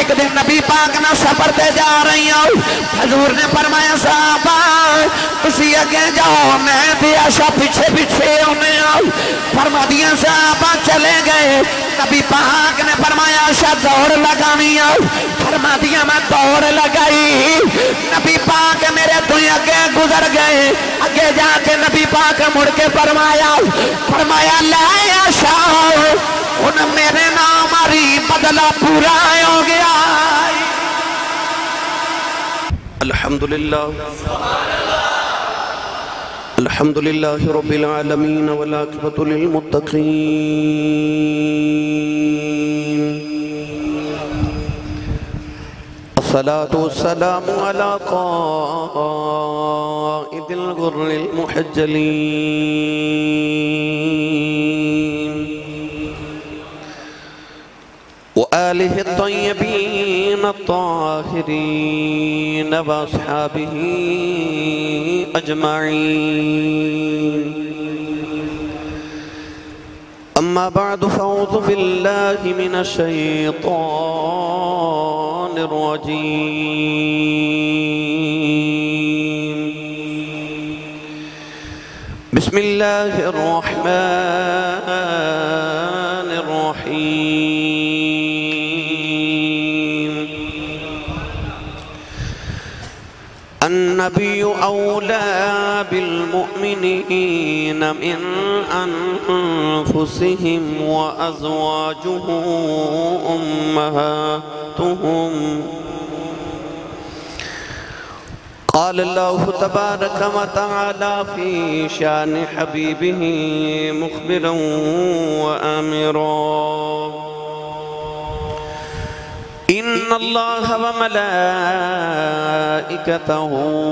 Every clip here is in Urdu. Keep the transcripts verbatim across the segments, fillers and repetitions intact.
ایک دن نبی پاک نہ سفر دے جا رہی ہوں حضور نے فرمایا صحابہ تسی اگے جاؤ میں بھی ایسا پیچھے پیچھے ہونے آؤ فرما دیا صحابہ چلے گئے نبی پاک نے فرمایا ایسا دوڑ لگانی آؤ فرما دیا میں دوڑ لگائی نبی پاک میرے تو اگے گزر گئے اگے جا کے نبی پاک مڑ کے فرمایا فرمایا لے ایسا ان میرے نام آری بدلہ پورا ہو گیا الحمدللہ الحمدللہ رب العالمین والعاقبۃ للمتقین الصلاة والسلام على قائد الغر المحجلين وآله الطيبين الطاهرين وأصحابه أجمعين أما بعد فأعوذ بالله من الشيطان الرجيم بسم الله الرحمن الرحيم النبي أولى بالمؤمنين من أنفسهم وأزواجه أمهاتهم قال الله تبارك وتعالى في شان حبيبه مخبرا وآمرا إن الله وملائكته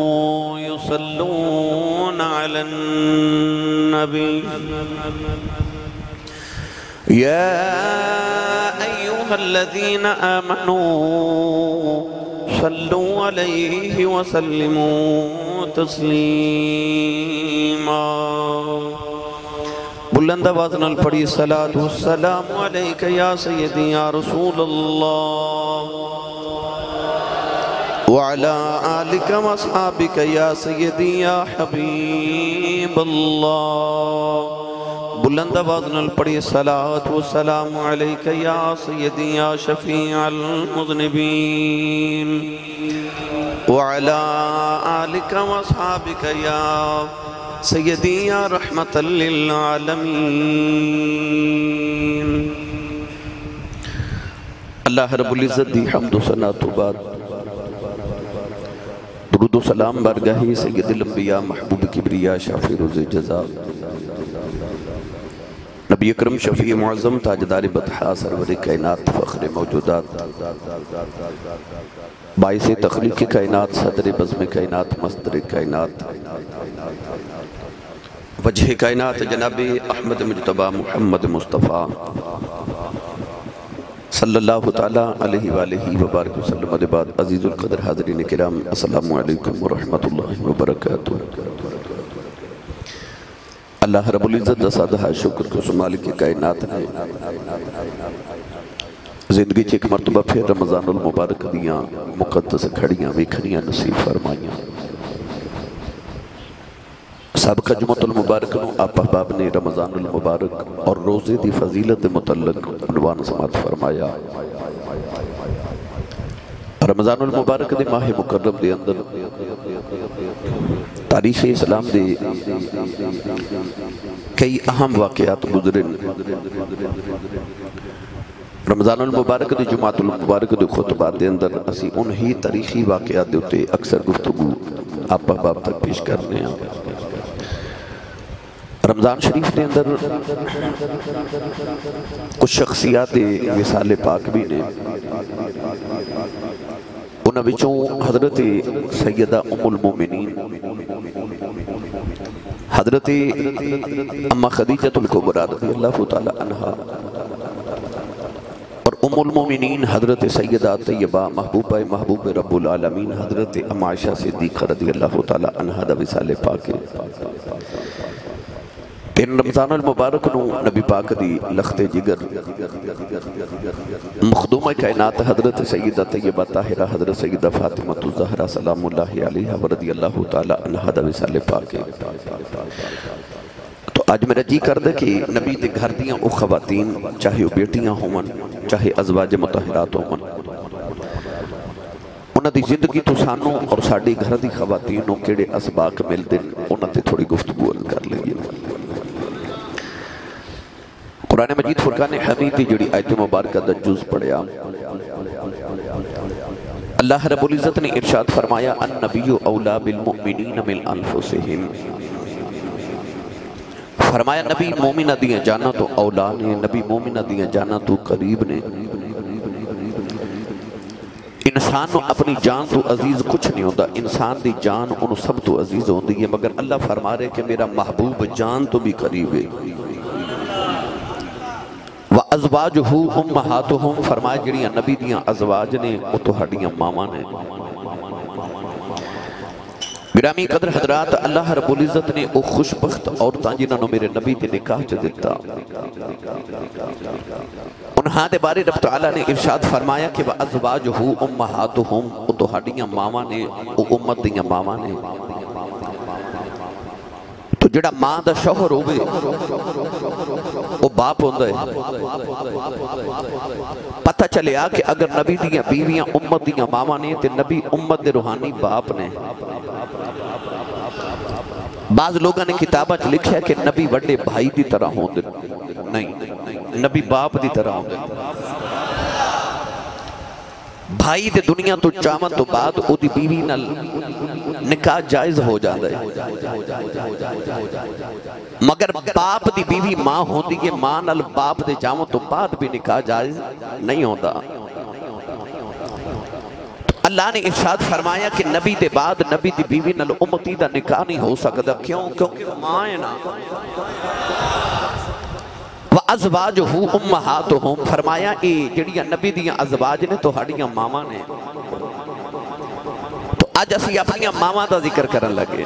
يصلون على النبي يا أيها الذين آمنوا صلوا عليه وسلموا تسليما بلند آواز نال پڑھی الصلاة والسلام علیک یا سیدی یا رسول اللہ وعلى آلك واصحابك يا سيدي يا حبيب الله بلند آواز نال پڑھی الصلاة والسلام علیک یا سیدی یا شفیع المذنبین وعلى آلك واصحابك يا سیدی یا رحمت للعالمین اللہ رب العزت دی حمد و ثنا تو بعد درود و سلام بارگاہی سید الانبیاء محبوب کبریاء شافی روز جزا نبی اکرم شفیع معظم تاجدار بطحا سرور کائنات فخر موجودات باعث تخلیق کائنات صدر بزم کائنات مصدر کائنات وجہ کائنات جناب احمد مجتبہ محمد مصطفیٰ صلی اللہ تعالیٰ علیہ وآلہ وبارک وسلم بعد عزیز القدر حاضرین کرام السلام علیکم ورحمت اللہ وبرکاتہ اللہ رب العزت دسادہ شکر کو سمالک کائنات نے زندگی چھ ایک مرتبہ پھر رمضان المبارک دیاں مقدس کھڑیاں ویکھنیاں نصیب فرمائیاں سابقہ جمعۃ المبارک نو آپ احباب نے رمضان المبارک اور روزے دی فضیلت متعلق عنوان سماعت فرمایا رمضان المبارک دے ماہ مکرم دے اندر تاریخ اسلام دے کئی اہم واقعات گزرن رمضان المبارک دے جمعۃ المبارک دے خطبات دے اندر اسی انہی تاریخی واقعات دے ہوتے اکثر گفتگو آپ احباب تک پیش کرنے ہیں رمضان شریف دے اندر کچھ شخصیات وصال پاک بھی نے انہاں وچوں حضرت سیدہ ام المومنین حضرت اما خدیجۃ الکبریٰ رضی اللہ تعالی عنہا اور ام المومنین حضرت سیدہ طیبہ محبوبہ محبوب رب العالمین حضرت اما عائشہ صدیقہ رضی اللہ تعالی عنہا دا وصال پاک ہے ان رمضان المبارک نو نبی پاک دی لخت جگر مخدومہ کائنات حضرت سیدہ طیبہ طاہرہ حضرت سیدہ فاطمہ الزہرا سلام اللہ علیہ ورضی اللہ تعالی عنہ دا وصال پاک. تو آج میرا جی کر دے کہ نبی دے گھر دیاں او خواتین چاہے او بیٹیاں ہون چاہے ازواج مطہرات ہون انہاں دی زندگی تو سانوں اور ساڑی گھر دی خواتینوں کیڑے اسباق مل دن انہاں تے تھوڑی گفتگو کر لئیے. قرآن مجید فرقان حمید جڑی آیت مبارکہ دا جز پڑھیا اللہ رب العزت نے ارشاد فرمایا النبی اولا بالمؤمنین من انفسہم. فرمایا نبی مومنہ دیاں جانا تو اولا نے نبی مومنہ دیاں جانا تو قریب نے. انسان نو اپنی جان تو عزیز کچھ نہیں ہوتا انسان دی جان انہوں سب تو عزیز ہوندی ہے مگر اللہ فرما رہے کہ میرا محبوب جان تو بھی قریب ہے. وَأَزْوَاجُهُ أُمَّهَاتُهُمْ فرمایا جڑیاں نبی دیاں ازواج نے وہ تو ہڈیاں ماما نے. گرامی قدر حضرات اللہ رب العزت نے او خوشبخت عورتاں جنہاں نو میرے نبی دے نکاح چ دیتا انہاں دے بارے رب تعالیٰ نے ارشاد فرمایا کہ وَأَزْوَاجُهُ أُمَّهَاتُهُمْ وہ تو ہڈیاں ماما نے او امت دیاں ماما نے. تو جڑا ماں دا شوہر ہوئے وہ باپ ہوندہ ہے. پتہ چلے آ کہ اگر نبی دیاں بیویاں امت دیاں ماما نے تے نبی امت دے روحانی باپ نے. بعض لوگاں نے کتابہ چ لکھیا کہ نبی وڈے بھائی دی طرح ہوندے نہیں نبی باپ دی طرح ہوندے. بھائی دے دنیا تو چامن تو بعد او دی بیوی نال نکاح جائز ہو جاندہ ہے مگر باپ دی بیوی ماں ہوندی ہے ماں نال باپ دے جامن تو بعد بھی نکاح جائز نہیں ہوتا. اللہ نے ارشاد فرمایا کہ نبی دے بعد نبی دی بیوی نال امتی دا نکاح نہیں ہو سکتا. کیوں؟ کیونکہ ماں ہے نا. وَأَزْوَاجُهُ أُمَّهَاتُهُمْ فرمایا اے جڑیاں نبی دیاں ازواج نے تو ہڈیاں ماما نے. تو آج اسی اپنیاں ماما دا ذکر کرن لگے.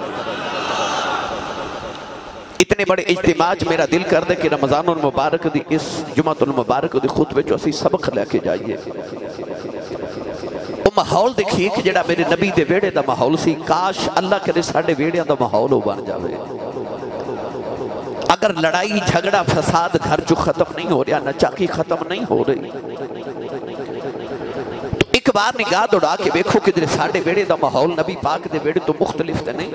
اتنے بڑے اجتماع میرا دل کر دے کہ رمضان المبارک دی اس جمعۃ المبارک دی خطبے جو اسی سبق لے کے جائیے. وہ ماحول دیکھیے کہ جڑا میرے نبی دے ویڑے دا ماحول سی کاش اللہ کرے ساڑے ویڑیاں دا ماحول ہو بن جاوے. اگر لڑائی جھگڑا فساد گھر جو ختم نہیں ہو رہا نچاکی ختم نہیں ہو رہی ایک بار نگاہ دوڑا کے بیکھو کہ در ساڑے بیڑے دا ماحول نبی پاک دے بیڑے تو مختلف تے نہیں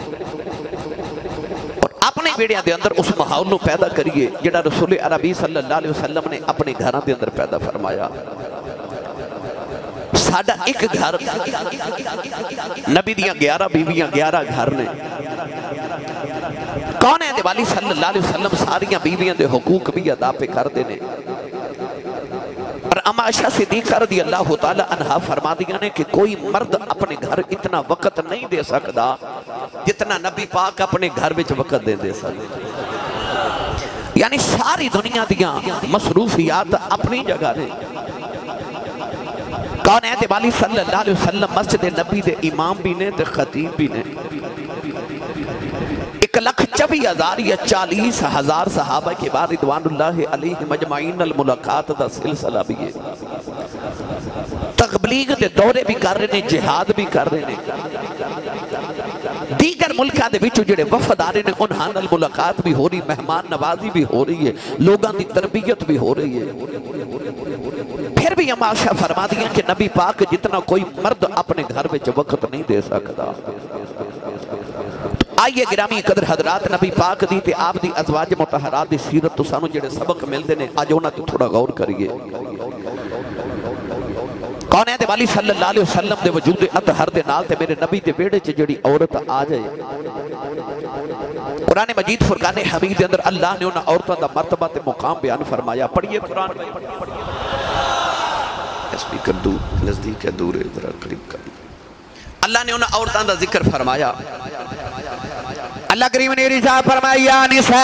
اور اپنے بیڑے دے اندر اس ماحول نو پیدا کریے جڑا رسول عربی صلی اللہ علیہ وسلم نے اپنے گھراں دے اندر پیدا فرمایا. ساڑا ایک گھر نبی دیاں گیارہ بیویاں گیارہ گھر نے. کون ہے دیوالی صلی اللہ علیہ وسلم ساریاں بیویاں دے حقوق بھی ادا پہ کر دینے. اور اما عائشہ صدیقہ رضی اللہ تعالی عنہ فرما دیا نے کہ کوئی مرد اپنے گھر اتنا وقت نہیں دے سکتا جتنا نبی پاک اپنے گھر وچ وقت دے دے سکتا. یعنی ساری دنیا دیاں مصروفیات اپنی جگہ نے. کون ہے دیوالی صلی اللہ علیہ وسلم مسجد نبی دے امام بھی نے تے خطیب بھی نے. ایک لکھ چوی ہزار یا چالیس ہزار صحابہ کے بعد رضوان اللہ علیہ مجمعین الملاقات دا سلسلہ بھی ہے. تبلیغ دے دورے بھی کر رہے ہیں جہاد بھی کر رہے ہیں. دیگر ملکہ دے بچو جڑے وفد آ رہے ہیں انہاں نال ملاقات بھی ہو رہی مہمان نوازی بھی ہو رہی ہے لوگاں دی تربیت بھی ہو رہی ہے. پھر بھی ہم آشا فرما دیا کہ نبی پاک جتنا کوئی مرد اپنے گھر میں وقت نہیں دے سکتا. آئیے گرامی قدر حضرات نبی پاک دی تے آپ دی ازواج مطہرات دی سیرت تو سانو جڑے سبق مل دینے آج ہونا تو تھوڑا غور کریے. کون ہے دیوالی صلی اللہ علیہ وسلم دے وجود اطہر دے نال تے میرے نبی دے بیڑے چ جڑی عورت آ جائے. قرآن مجید فرقان حمید دے اندر اللہ نے انہاں عورتاں دا مرتبہ تے مقام بیان فرمایا. پڑھیے قرآن اسپیکر دور نزدیک ہے دور ہے ذرا قریب کر. اللہ نے انہاں عورتاں دا ذکر فرمایا. اللہ کریم نے ارشاد فرمایا یا نساء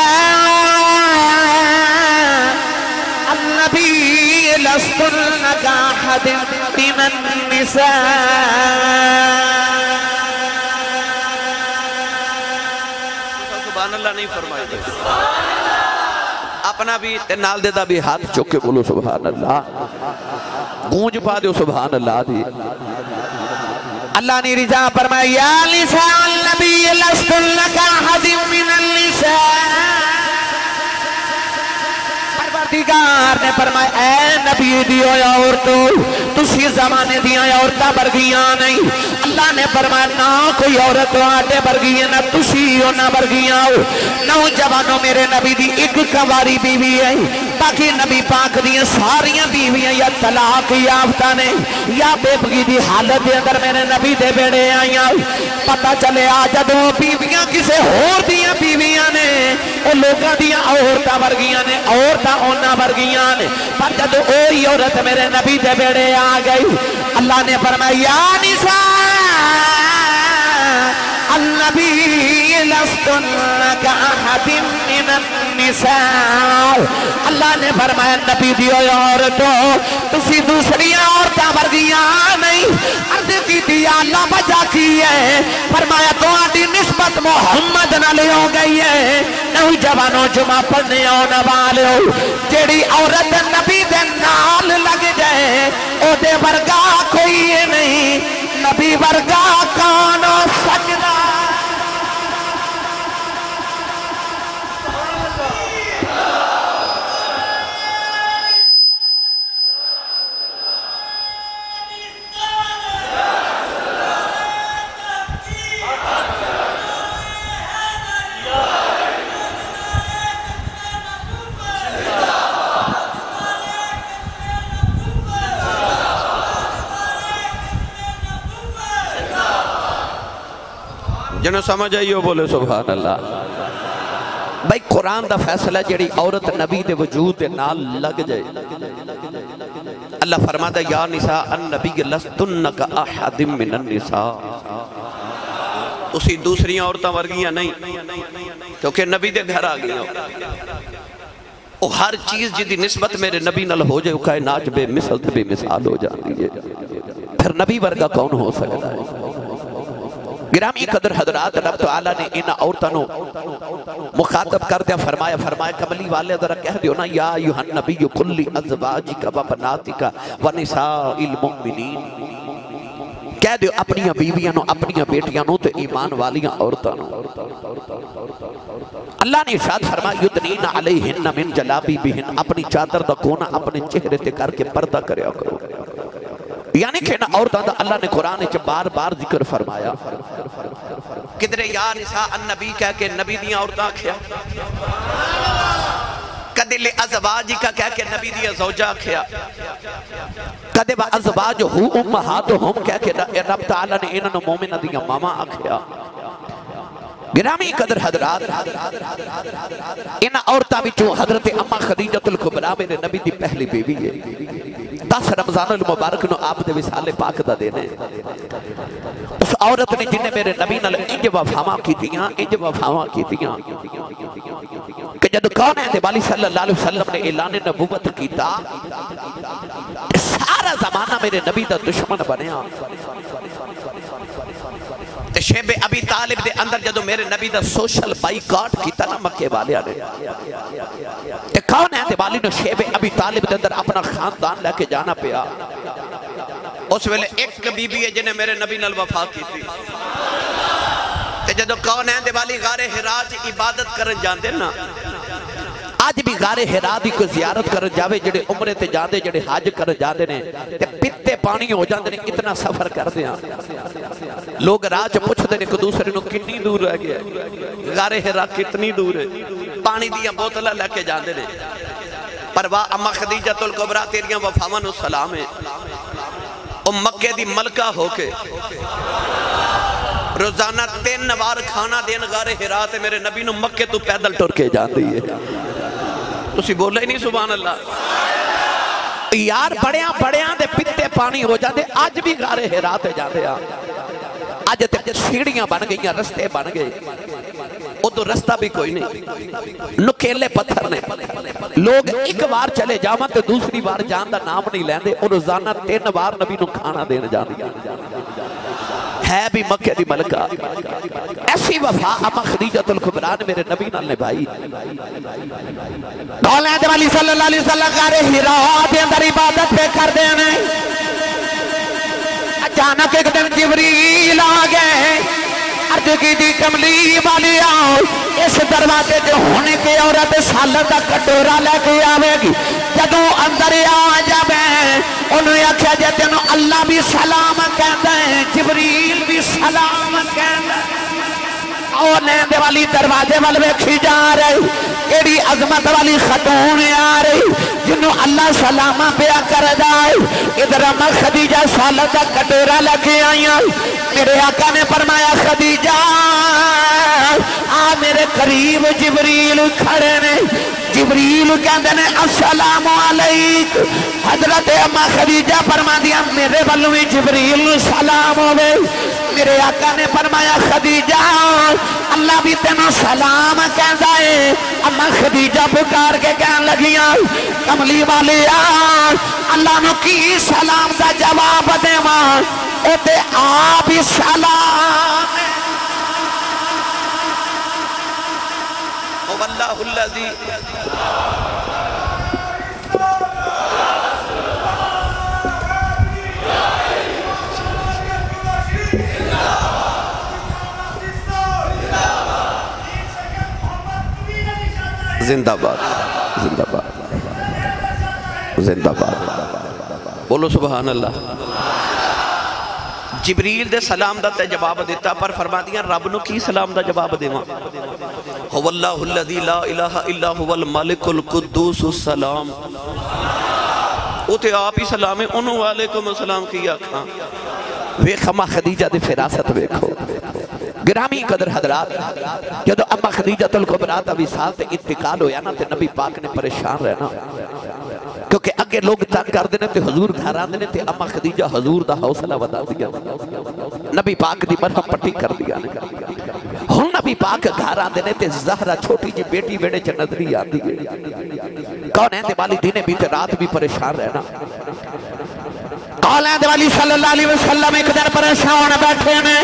النبی لستن کاحد من النساء. سبحان اللہ نہیں فرمائے اپنا بھی نال دے دا بھی ہاتھ چکے بولو سبحان اللہ گونج پا دیو سبحان اللہ دی اللہ نے رضا فرمایا یا نساء النبی لستن لک احد من النساء پروردگار نے فرمایا اے نبی دیو یا عورتوں تسی زمانے دیا عورتہ برگیاں نہیں اللہ نے فرمایا نہ کوئی عورت آٹے برگیاں نہ تسی ہو نہ برگیاں ہو نوجوانوں میرے نبی دی ایک کواری بیوی ہے باقی نبی پاک دیاں ساریاں بیویاں یا طلاق یافتہ نے یا بے بگی دی حالت دے اندر میرے نبی دے بیڑے آئیاں پتہ چلے آجا دو بیویاں کسے ہور دیاں بیویاں نے او لوگاں دیاں عورتہ برگیاں نے عورتہ اونا برگیاں نے پر جدو اوہی عورت میرے نبی دے بیڑے آ گئی اللہ نے فرمایا یا نساء النبی لستن لک احد من النساء اللہ نے فرمایا نبی دیو عورتوں تسی دوسری عورتاں ورگیاں نہیں عرض کی دیا اللہ بجا کی ہے فرمایا تو آدھی نسبت محمد نہ لے ہو گئی ہے نوجوانوں جمعہ پڑھنے آنے والے ہو جیڑی عورت نبی دے نال لگ جائے او دے ورگا کوئی نہیں نبی ورگا کانو سجدہ جنہوں سمجھ آئیو بولے سبحان اللہ بھائی قرآن دا فیصلہ جیڑی عورت نبی دے وجود دے نال لگ جائے اللہ فرماتا یا نساء النبی لستنک احد من النساء اسی دوسری عورتاں ورگیاں نہیں کیونکہ نبی دے گھر آگئی ہو او ہر چیز جدی نسبت میرے نبی نال ہو جائے کائنات بے مثل تے بے مثال ہو جاتی ہے پھر نبی ورگا کون ہو سکتا ہے گرامی قدر حضرات رب تعالیٰ نے ان عورتوں مخاطب کر دیا فرمایا فرمایا کملی والے ذرا کہہ دیو نا یا ایوہ النبی کلی ازواجک و بناتک و نساء المؤمنین کہہ دیو اپنی بیویاں نو اپنی بیٹیاں نو تو ایمان والیاں عورتوں اللہ نے ارشاد فرمایا یدنین علیہن من جلابی بہن اپنی چادر دا کونا اپنے چہرے تے کر کے پردہ کریا کرو یعنی کہ نا عورتاں دا اللہ نے قرآن چ بار بار ذکر فرمایا کدرے یا نساء النبی کہہ کے نبی دیاں عورتاں کھیا کدے لے ازواجی کا کہہ کے نبی دیاں زوجہ کھیا کدے با ازواج ہو امہاتہم کہہ کے رب تعالیٰ نے انہوں مومنہ دیاں ماما کھیا گرامی قدر حضرات ان عورتاں بچوں حضرت اما خدیجۃ الکبریٰ میرے نبی دی پہلی بیوی ہے دس رمضان المبارک نو آپ دے وصال پاک دا دینے اس عورت نے جنہیں میرے نبی نال انج وفاواں کی دیاں انج وفاواں کی دیاں کہ جد کون ہے والی صلی اللہ علیہ وسلم نے اعلان نبوت کیتا سارا زمانہ میرے نبی دا دشمن بنیا شیب ابی طالب دے اندر جدو میرے نبی دا سوشل بائی کارٹ کیتا نا مکے والے آنے تے کون ہے والی نو شیب ابی طالب دے اندر اپنا خاندان لے کے جانا پیا اس ویلے ایک بی بی ہے جنہیں میرے نبی نال وفا کی تھی تے جدو کون ہے والی غار حراج عبادت کرن جاندے نا آج بھی غار حرا دی کو زیارت کر جاوے جڑے عمرے تے جاندے جڑے حج کر جاندے نے تے پتے پانی ہو جاندے نے اتنا سفر کر دیا لوگ راج پوچھ دے نے کو دوسرے نو کتنی دور رہ گیا غار حرا کتنی دور ہے پانی دیا بوتلہ لے کے جاندے نے پر واہ اما خدیجۃ الکبریٰ تیریاں وفاواں نو سلام ہے او مکے دی ملکہ ہو کے روزانہ تین نوار کھانا دین غار حرا تے میرے نبی نو مکے تو پیدل ٹر کے جان دی ہے تسی بولا ہی نہیں سبحان اللہ یار بڑیاں بڑیاں دے پتے پانی ہو جاندے آج بھی غار حرا تے جاندے آ آج تے سیڑھیاں بن گئیاں رستے بن گئے او تو رستہ بھی کوئی نہیں نکیلے پتھر نے لوگ ایک بار چلے جاواں تے دوسری بار جان دا نام نہیں لیندے او روزانہ تین بار نبی نو کھانا دین جاندے ہے بھی مکہ دی ملکہ، ایسی وفا اما خدیجہ الکبریٰ نے میرے نبی نال نبھائی۔ دولت والی صلی اللہ علیہ وسلم غار حراء دے اندر عبادت پہ کر دینے، اچانک ایک دن جبریل آ گئے، عرض کی دی کملی والی آؤ، اس دروازے جو ہونے کے عورت سالہ دا کٹورا لے کے آوے گی، جدوں اندر آ جاوے انہوں آکھیا جے تینوں اللہ بھی سلام کہتا ہے، جبریل بھی سلام کہتا ہے۔ اور نیندے والی دروازے والوے کھی جا رہی، ایڈی عظمت والی خاتون آ رہی جنہوں اللہ سلامہ پیا کر دائے۔ ادھر اما خدیجہ سالہ دا کٹورا لے کے آئیں، میرے آقا نے فرمایا خدیجہ آ میرے قریب جبریل کھڑے نے، جبریل کہندے نے السلام علیک۔ حضرت اما خدیجہ فرما دیا میرے بلوی جبریل سلام ہوئے۔ میرے آقا نے فرمایا خدیجہ اللہ بھی تینوں سلام کہندا ہے۔ اما خدیجہ پکار کے کہن لگیاں کملی والے اللہ نو کی سلام دا جواب دے ماں اے تے آپ ہی سلام واللہ الذی زندہ باد زندہ باد زندہ باد بولو سبحان اللہ۔ جبریل دے سلام دا تے جواب دیتا پر فرما دیا رب نو کی سلام دا جواب دے ماں هو اللہ الذی لا الہ الا هو الملک القدوس السلام، او تے آپ ہی سلام ہے انہوں علیکم السلام کیا کھاں۔ ویخ اما خدیجہ دے فراست ویکھو گرامی قدر حضرات، جدو اما خدیجہ الکبریٰ دا وصال تے انتقال ہویا نا تے نبی پاک نے پریشان رہنا، کیونکہ اگے لوگ تنگ کر دینے تے حضور گھر آن دینے تے اما خدیجہ حضور دا حوصلہ ودا دیا، نبی پاک دی مرہم پٹی کر دیا۔ ہن نبی پاک گھر آن دینے تے زہرہ چھوٹی جی بیٹی بیڑے چھ نظری آن دی کون ہے تے والی دینے بھی تے رات بھی پریشان رہنا۔ دولت والی صلی اللہ علیہ وسلم ایک در پریشان بیٹھے میں،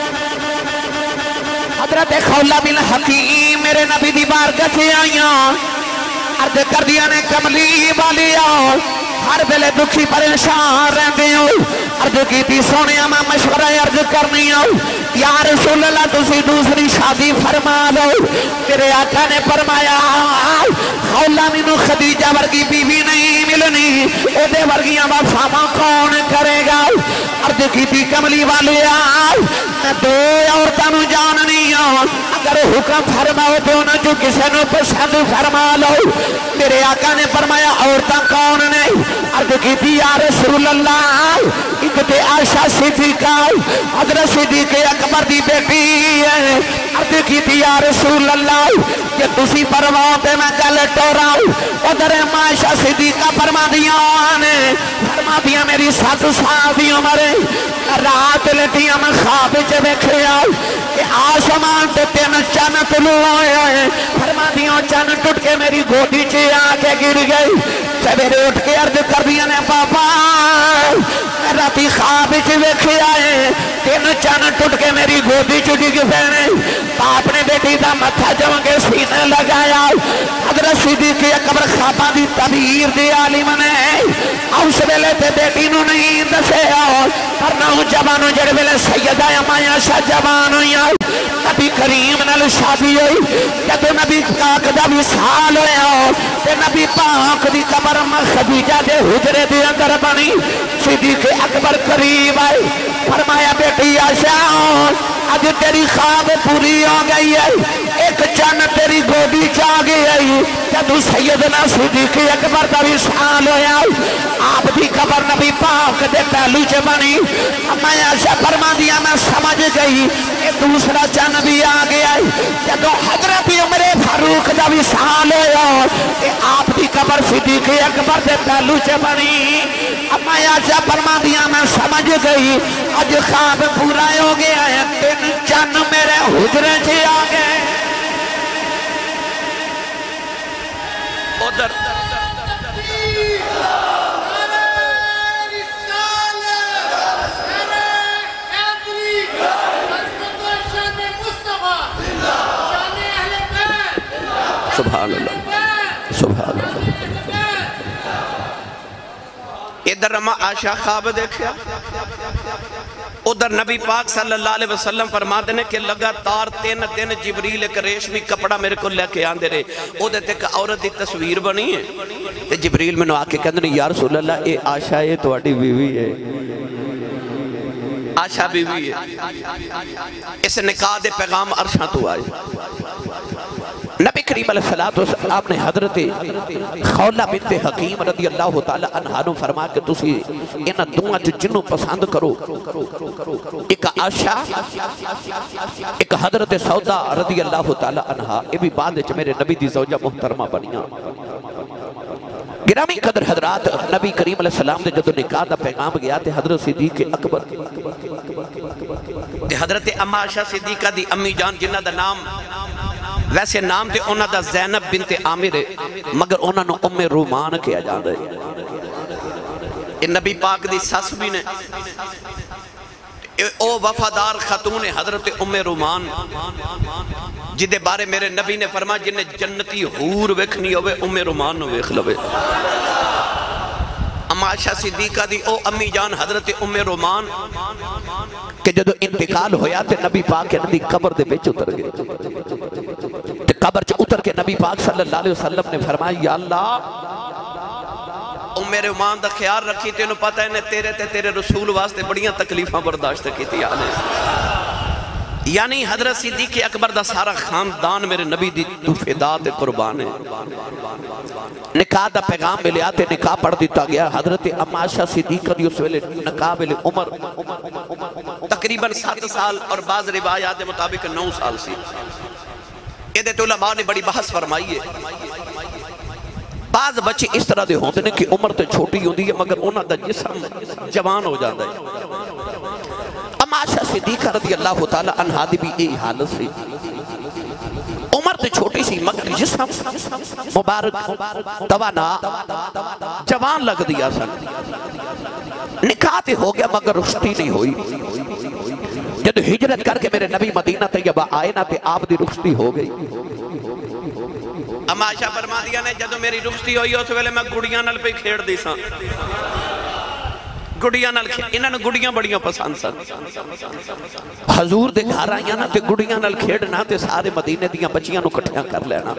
حضرت خولہ بن حکیم میرے نبی دی بارگاہ سے آئیاں، عرض کر دیا نے کملی والی آؤ ہر بلے دکھی پریشان رہتے ہو، عرض کی تھی سونیا میں مشورہ عرض کرنی ہو یا رسول اللہ تسی دوسری شادی فرما لو۔ تیرے آقا نے فرمایا خولہ بن خدیجہ ورگی بیوی نہیں ملنی، او دے ورگیاں وفاواں کون کرے گا؟ عرض کی تھی کملی والی آؤ میں دو عورتوں جاننی ہوں، اگر حکم فرماؤ تو نہ جو کسے نو پسند فرما لو۔ میرے آقا نے فرمایا عورتاں کون نہیں؟ عرض کی تھی یا رسول اللہ ایک تے عائشہ صدیقہ حضرت صدیق اکبر دی بیٹی ہے۔ عرض کی تھی یا رسول اللہ کہ تسی پرواہ تے میں کل ٹوراؤ، ادھر عائشہ صدیقہ فرما دیا آنے فرما دیا میری سات سال دی عمر رات لٹیاں میں خواب چے بیکھے آؤ کہ آسمان تے تین چن طلوع آئے، فرما دیا چن ٹوٹ کے میری گھوٹی چے آکے گر گئی۔ سویرے اٹھ کے عرض کر دیا نے پاپا راتی خواب چے بیکھے آئے تین چن ٹوٹ کے میری گھوٹی چے گر گئے۔ باپ نے بیٹی دا متھا جم کے سینے لگایا، حضرت صدیق اکبر خواباں دی تعبیر دی عالم نے اس ویلے تے بیٹی نو نہیں دسے آؤ پر نہ جوانو جڑ ویلے سیدہ امایا شاہ جوان ہوئی نبی کریم نال شادی ہوئی، جب نبی پاک دا وصال ہویا تے نبی پاک دی قبر خدیجہ دے حجرے دے اندر بنی۔ صدیق اکبر قریب آئے فرمایا بیٹی عائشہ آج تیری خواب پوری ہو گئی ہے، ایک چن تیری گوڈی چاہ گئی ہے۔ جب سیدنا صدیق اکبر دا وصال ہویا آپ دی قبر نبی پاک دے پہلو چے بنی۔ میں عائشہ فرما دیا میں سمجھ گئی ایک دوسرا چن بھی آ گیا ہے۔ جب حضرت عمر فاروق دا وصال ہویا کہ آپ دی قبر صدیق اکبر دے پہلو چے بنی۔ میں عائشہ فرما دیا میں سمجھ گئی آج خواب پورا ہو گیا ہے، تین چن میرے حجرے چے آ گئے۔ ادھر ادھر اما عائشہ خواب دیکھیا، ادھر نبی پاک صلی اللہ علیہ وسلم فرماتے ہیں کہ لگاتار تین دن جبریل ایک ریشمی کپڑا میرے کو لے کے آندے رہے، او دیتے کہ عورت دی تصویر بنی ہے، تے جبریل میں نے آ کے کہتے ہیں یا رسول اللہ اے عائشہ یہ تواڈی بیوی ہے، عائشہ بیوی ہے، اس نکاح دے پیغام عرشاں تو آئے۔ نبی کریم علیہ السلام نے حضرت خولہ بنت حکیم رضی اللہ تعالی عنہ نے فرما کہ تسی انہاں دوہاں چ جنوں پسند کرو، ایک عائشہ ایک حضرت سودا رضی اللہ تعالی عنہ، یہ بھی بعد وچ میرے نبی دی زوجہ محترمہ بنیاں۔ گرامی قدر حضرات، نبی کریم علیہ السلام نے جدو نکاح دا پیغام گیا تے حضرت صدیق اکبر تے حضرت اما عائشہ صدیقہ دی امی جان جنہ دا نام ویسے نام تے انہ دا زینب بنت عامر ہے، مگر انہ نے ام رومان کیا جاندہ ہے۔ یہ نبی پاک دی ساس بھی نے او وفادار خاتون حضرت ام رومان جدے بارے میرے نبی نے فرمایا جنہیں جنتی حور ویکھنی ہوئے ام رومان نو ویکھ لوے۔ اما عائشہ صدیقہ دی او امی جان حضرت ام رومان کہ جدو انتقال ہویا تے نبی پاک نبی قبر دے بیچ اتر گئے تے قبر چ اتر کے نبی پاک صلی اللہ علیہ وسلم نے فرمایا یا اللہ ام رومان دا خیال رکھی تے انہوں پتہ ہے تیرے تے تیرے رسول واسطے بڑیاں تکلیفاں برداشت کی تھی آنے، یعنی حضرت صدیق اکبر دا سارا خاندان میرے نبی دی تو فدا تے قربان ہے۔ نکاح دا پیغام ملیا تے نکاح پڑھ دیتا گیا۔ حضرت اما عائشہ صدیقہ دی اس ویلے نکاح ویلے عمر تقریباً سات سال اور بعض روایات دے مطابق نو سال سی۔ یہ دیتے علماء نے بڑی بحث فرمائی ہے، بعض بچے اس طرح دے ہوندے نے کہ عمر تے چھوٹی ہوندی ہے مگر انہاں دا جسم جوان ہو جاتا ہے۔ اما عائشہ صدیقہ رضی اللہ تعالی عنہا دی بھی یہی حالت سی، عمر تے چھوٹی سی مگر جسم مبارک توانا جوان لگ دیا سن۔ نکاح تے ہو گیا مگر رخصتی نہیں ہوئی۔ جب ہجرت کر کے میرے نبی مدینہ طیبہ آئے نا تے آپ دی رخصتی ہو گئی۔ اما عائشہ فرما دیا نے جدو میری رخصتی ہوئی اس ویلے میں گڑیاں نل پہ کھیڑ دی ساں، گڑیاں نل کھیڑ، انہاں نے گڑیاں بڑیاں پسند سن۔ حضور دے گھر آئیاں نا تے گڑیاں نل کھیڑنا تے سارے مدینے دیاں بچیاں نو کٹھیاں کر لینا۔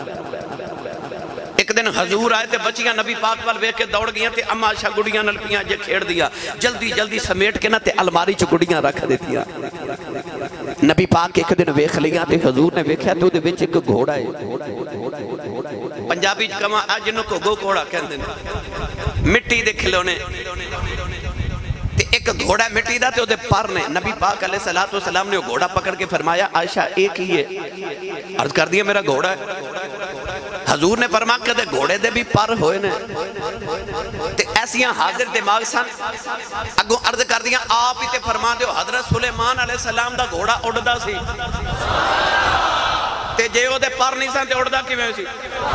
ایک دن حضور آئے تے بچیاں نبی پاک وال ویکھ کے دوڑ گیاں تے اما عائشہ گڑیاں نل پیاں جے کھیڑ دیا، جلدی جلدی سمیٹ کے نا تے الماری چ گڑیاں رکھ دیتیاں۔ نبی پاک ایک دن ویکھ لیا تے حضور نے ویکھیا تے دے وچ ایک گھوڑا ہے، پنجابی چ کہاں اج نو کو گو گھوڑا کہندے نے، مٹی دے کھلونے تے ایک گھوڑا مٹی دا تے او دے پر نے۔ نبی پاک علیہ الصلوۃ والسلام نے گھوڑا پکڑ کے فرمایا عائشہ ایک ہی ہے، عرض کر دیا میرا گھوڑا ہے۔ حضور نے فرمایا کہ دے گھوڑے دے بھی پر ہوئے نے تے ایسیاں حاضر دماغ سن، اگوں عرض کر دیا آپ ہی تے فرما دیو حضرت سلیمان علیہ السلام دا گھوڑا اڑدا سی تے جے او دے پر نہیں سن تے اڑدا کیویں سی؟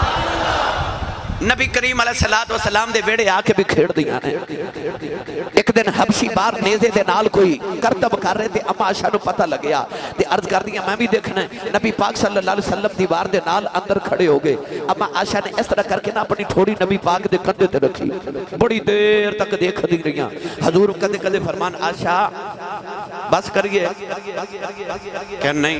نبی کریم علیہ السلام دے بیڑے آ کے بھی کھیڑ دیا نے۔ ایک دن حبشی بار نیزے دے نال کوئی کرتب کر رہے تھے، اما عائشہ نو پتہ لگیا تے عرض کر دیا میں بھی دیکھنا ہے۔ نبی پاک صلی اللہ علیہ وسلم دیوار دے نال اندر کھڑے ہو گئے، اما عائشہ نے اس طرح کر کے نا اپنی تھوڑی نبی پاک دے کندھے تے رکھی، بڑی دیر تک دیکھ دی رہیاں۔ حضور کدے کدے فرمان عائشہ بس کریے کہ نہیں،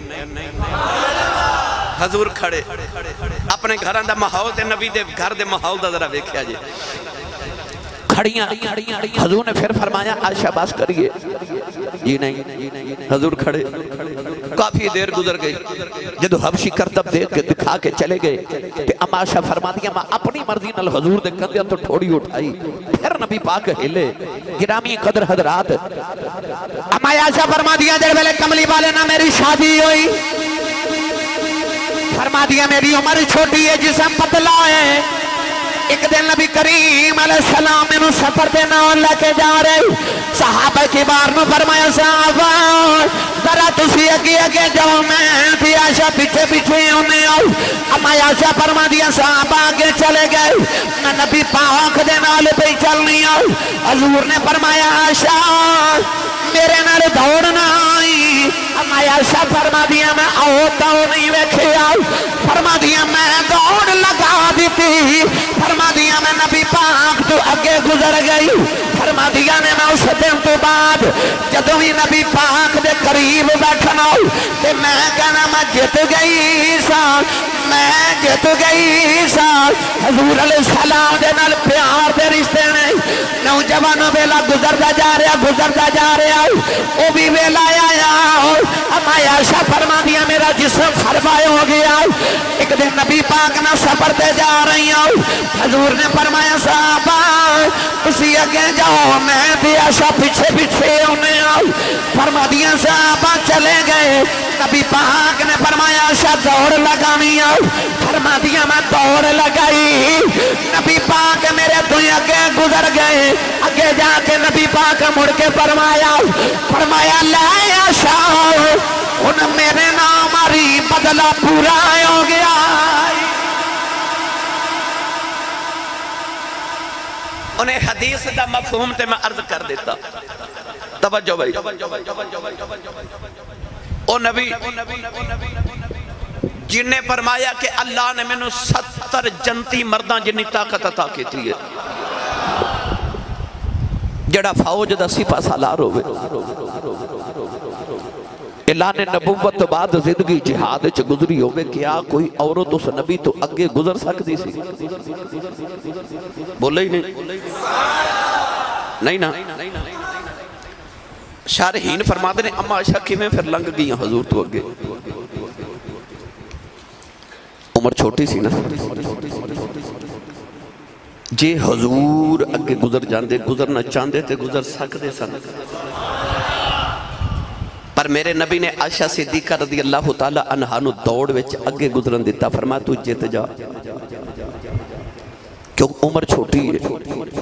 حضور کھڑے اپنے گھران دا ماحول تے نبی دے گھر دے ماحول دا ذرا ویکھیا جی، کھڑیاں۔ حضور نے پھر فرمایا عائشہ بس کریے، جی نہیں، حضور کھڑے۔ کافی دیر گزر گئی، جدو حبشی کرتب دیکھ کے دکھا کے چلے گئے تے اما عائشہ فرما دیا میں اپنی مرضی نال حضور دے کندھے تو ٹھوڑی اٹھائی، پھر نبی پاک ہلے۔ گرامی قدر حضرات، اما عائشہ فرما دیا جڑ ویلے کملی والے نہ میری شادی ہوئی، فرما دیا میری عمر چھوٹی ہے جسم پتلا ہے۔ ایک دن نبی کریم علیہ السلام انہوں سفر دے نال لے کے جا رہے، صحابہ کی بار میں فرمایا صحابہ ذرا تسی اگے اگے جاؤ میں بھی عائشہ پیچھے پیچھے ہونے آؤ۔ اما عائشہ فرما دیا صحابہ آگے چلے گئے، میں نبی پاک دے نال پہ چلنی آؤ۔ حضور نے فرمایا عائشہ میرے نال دوڑنا آئی۔ اما امایا شاہ فرما دیا میں آتا نہیں ویکھے آؤ فرما دیا میں دوڑ لگا دیتی فرما دیا میں نبی پاک تو اگے گزر گئی فرما دیا نے میں اس دن تو بعد جدوں ہی نبی پاک دے قریب بیٹھنا تے میں کہنا میں جت گئی سا میں جت گئی سا حضور علیہ السلام دے نال پیار دے رشتے نے نوجوانوں ویلا گزردا جا رہا گزردا جا رہا وہ بھی ویلا آیا امایا شاہ فرما دیا میرا جسم فرمایا ہو گیا ایک دن نبی پاک نہ سفر تے جا رہی ہوں حضور نے فرمایا صحابہ تسی اگے جاؤ میں بھی آشا پیچھے پیچھے ہونے آؤ فرما دیا صحابہ چلے گئے نبی پاک نے فرمایا آشا دوڑ لگانی آؤ فرما دیا میں دوڑ لگائی نبی پاک میرے دوئی اگے گزر گئے اگے جا کے نبی پاک مڑ کے فرمایا فرمایا لے آشا ان میرے نام آری بدلہ پورا ہو گیا انہیں حدیث دا مفہوم تے میں عرض کر دیتا توجہ بھائی او نبی جن نے فرمایا کہ اللہ نے میں نے ستر جنتی مردان جنی طاقت عطا کی تھی جڑا فوج دا سپہ سالار ہوئے اعلان نبوت بعد زندگی جہاد چ گزری ہوئے کیا کوئی عورت اس نبی تو اگے گزر سکتی سی بولے ہی نہیں نہیں نا شارحین فرماتے نے اما عائشہ کی میں پھر لنگ گئی حضور تو اگے عمر چھوٹی سی نا جے حضور اگے گزر جاندے گزرنا چاندے تے گزر سکتے سن پر میرے نبی نے عائشہ صدیقہ رضی اللہ تعالیٰ عنہ نو دوڑ وچ اگے گزرن دیتا فرمایا تو جیت جا کیوں عمر چھوٹی ہے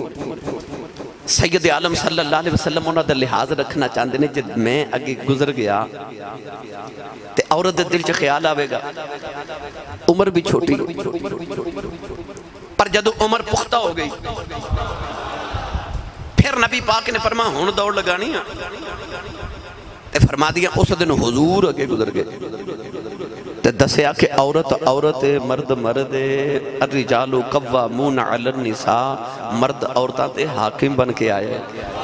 سید عالم صلی اللہ علیہ وسلم انہوں نے لحاظ رکھنا چاہتے ہیں جب میں اگے گزر گیا تے عورت دل چ خیال آوے گا عمر بھی چھوٹی پر جدو عمر پختہ ہو گئی پھر نبی پاک نے فرمایا ہون دوڑ لگانی تے فرما دیا اس دن حضور اگے گزر گئے تے دسیا کہ عورت عورت مرد مرد الرجال قوامون علی النساء مرد عورتاں تے حاکم بن کے آئے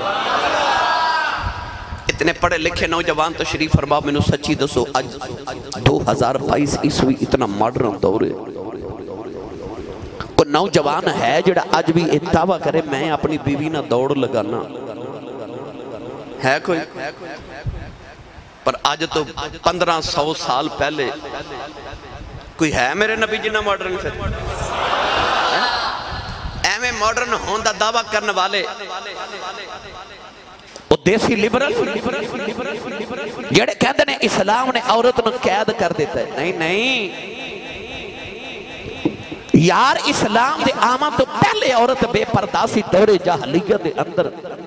اتنے پڑھے لکھے نوجوان تشریف فرما میں نے سچی دسو اج دو ہزار بائیس عیسوی اتنا ماڈرن دور ہے کوئی نوجوان ہے جڑا اج بھی اتاوہ کرے میں اپنی بیوی نہ دوڑ لگانا ہے کوئی پر آج تو پندرہ سو سال پہلے کوئی ہے میرے نبی جنہ ماڈرن پھر ایمیں ماڈرن ہوندہ دعویٰ کرنے والے وہ دیسی لیبرل جڑے کہتے ہیں اسلام نے عورت نے قید کر دیتا ہے نہیں نہیں یار اسلام دے آمد تو پہلے عورت بے پردہ سی دور جاہلیت دے اندر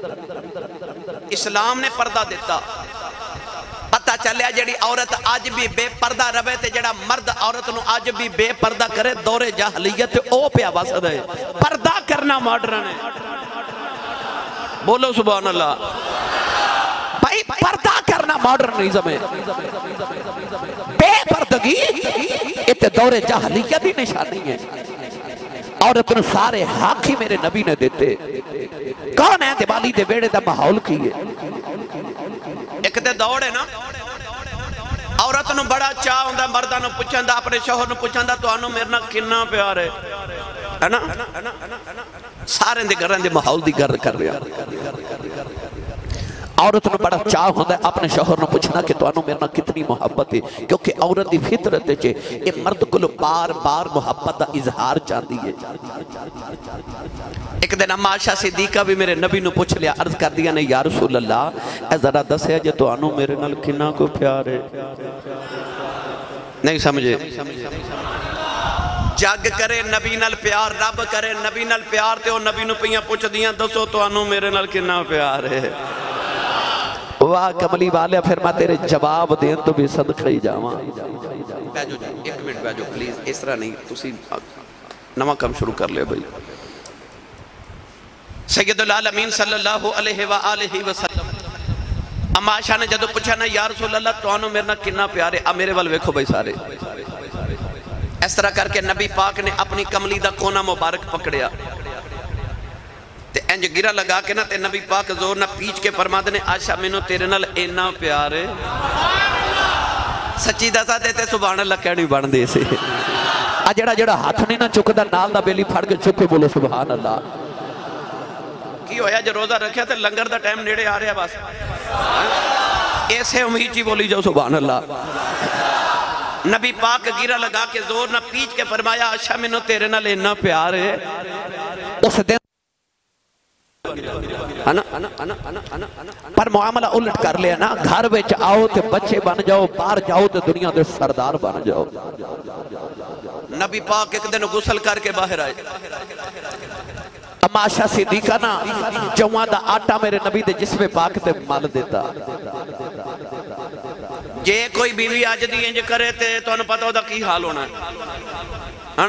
اسلام نے پردہ دیتا پتہ چلیا جڑی عورت آج بھی بے پردہ روے تے جڑا مرد عورت نو آج بھی بے پردہ کرے دور جاہلیت او پہ آواز ہے پردہ کرنا ماڈرن ہے بولو سبحان اللہ بھائی پردہ کرنا ماڈرنزم ہے بے پردگی اتنے دور جاہلیت ہی نشانی ہے عورت نے سارے حق ہی میرے نبی نے دیتے کون ہے دیوالی دے بیڑے دا ماحول کی ہے ایک دے دوڑ ہے نا عورت نو بڑا چاہ ہوندہ مردہ نو پچھندہ اپنے شوہر نو پچھندہ تو آنو میرنا کننا پیار ہے ہے نا سارے دے گرن دے ماحول دی گر کر رہا عورت نو بڑا چاہ ہوندہ اپنے شوہر نو پوچھنا کہ تو انو میرنا کتنی محبت ہے کیونکہ عورت دی فطرت ہے یہ مرد کو بار بار محبت دا اظہار چاندی ہے ایک دن اما عائشہ صدیقہ بھی میرے نبی نو پوچھ لیا عرض کر دیا نہیں یا رسول اللہ اے ذرا دس ہے جو تو انو میرے نال کنا کو پیار ہے نہیں سمجھے جگ کرے نبی نال پیار رب کرے نبی نال پیار تے وہ نبی نو پیاں پوچھ دیاں دسو تو انو میرے نال کنا پیار ہے واہ کملی والے پھر میں تیرے جواب دیں تو بھی صدقہ ہی جاواں بیجو جی ایک منٹ بیجو پلیز اس طرح نہیں تسی نواں کم شروع کر لے بھائی سید العالمین صلی اللہ علیہ وآلہ وسلم اما عائشہ نے جدو پوچھا نا یا رسول اللہ تو آنو میرے نا کنا پیارے اب میرے وال ویکھو بھائی سارے اس طرح کر کے نبی پاک نے اپنی کملی دا کونا مبارک پکڑیا تے انج گرہ لگا کے نا تے نبی پاک زور نہ پیچ کے فرما دنے عائشہ میں نو تیرے نال اینا پیارے سچی دسا دیتے سبحان اللہ کہنی بڑھ دے سے جڑا جڑا ہاتھ نہیں نہ چکدا نال دا بیلی پھڑ کے چکے بولو سبحان اللہ کی ہویا جو روزہ رکھیا تے لنگر دا ٹائم نیڑے آ رہا بس ایسے امید جی بولی جاؤ سبحان اللہ نبی پاک گیرہ لگا کے زور نہ پیچ کے فرمایا عائشہ میں نو تیرے نہ لینا پیار ہے اس دن پر معاملہ الٹ کر لیا نا گھر وچ آؤ تے بچے بن جاؤ باہر جاؤ تے دنیا دے سردار بن جاؤ نبی پاک ایک دن غسل کر کے باہر آئے اما عائشہ صدیقہ نا جوان دا آٹا میرے نبی دے جسم پاک تے مال دیتا جے کوئی بیوی آج دی انج کرے تے تو انہوں پتہ ہو دا کی حال ہونا ہے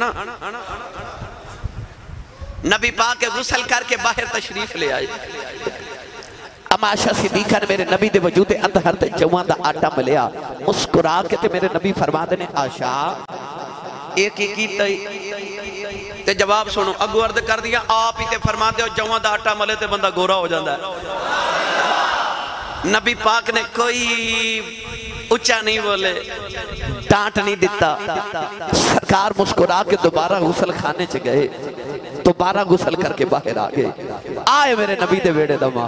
نبی پاک کے غسل کر کے باہر تشریف لے آئے اما عائشہ صدیقہ نے میرے نبی دے وجود اطہر تے جوان دا آٹا ملیا مسکرا کے تے میرے نبی فرما دینے عائشہ ایک ہی کی تے جواب سنو اگو عرض کر دیا آپ ہی تے فرما دے جوان دا آٹا ملے تے بندہ گورا ہو جاندہ ہے نبی پاک نے کوئی اچھا نہیں بولے ڈانٹ نہیں دیتا سرکار مسکرا کے دوبارہ غسل کھانے چ گئے دوبارہ غسل کر کے باہر آگئے آئے میرے نبی دے ویڑے دماغ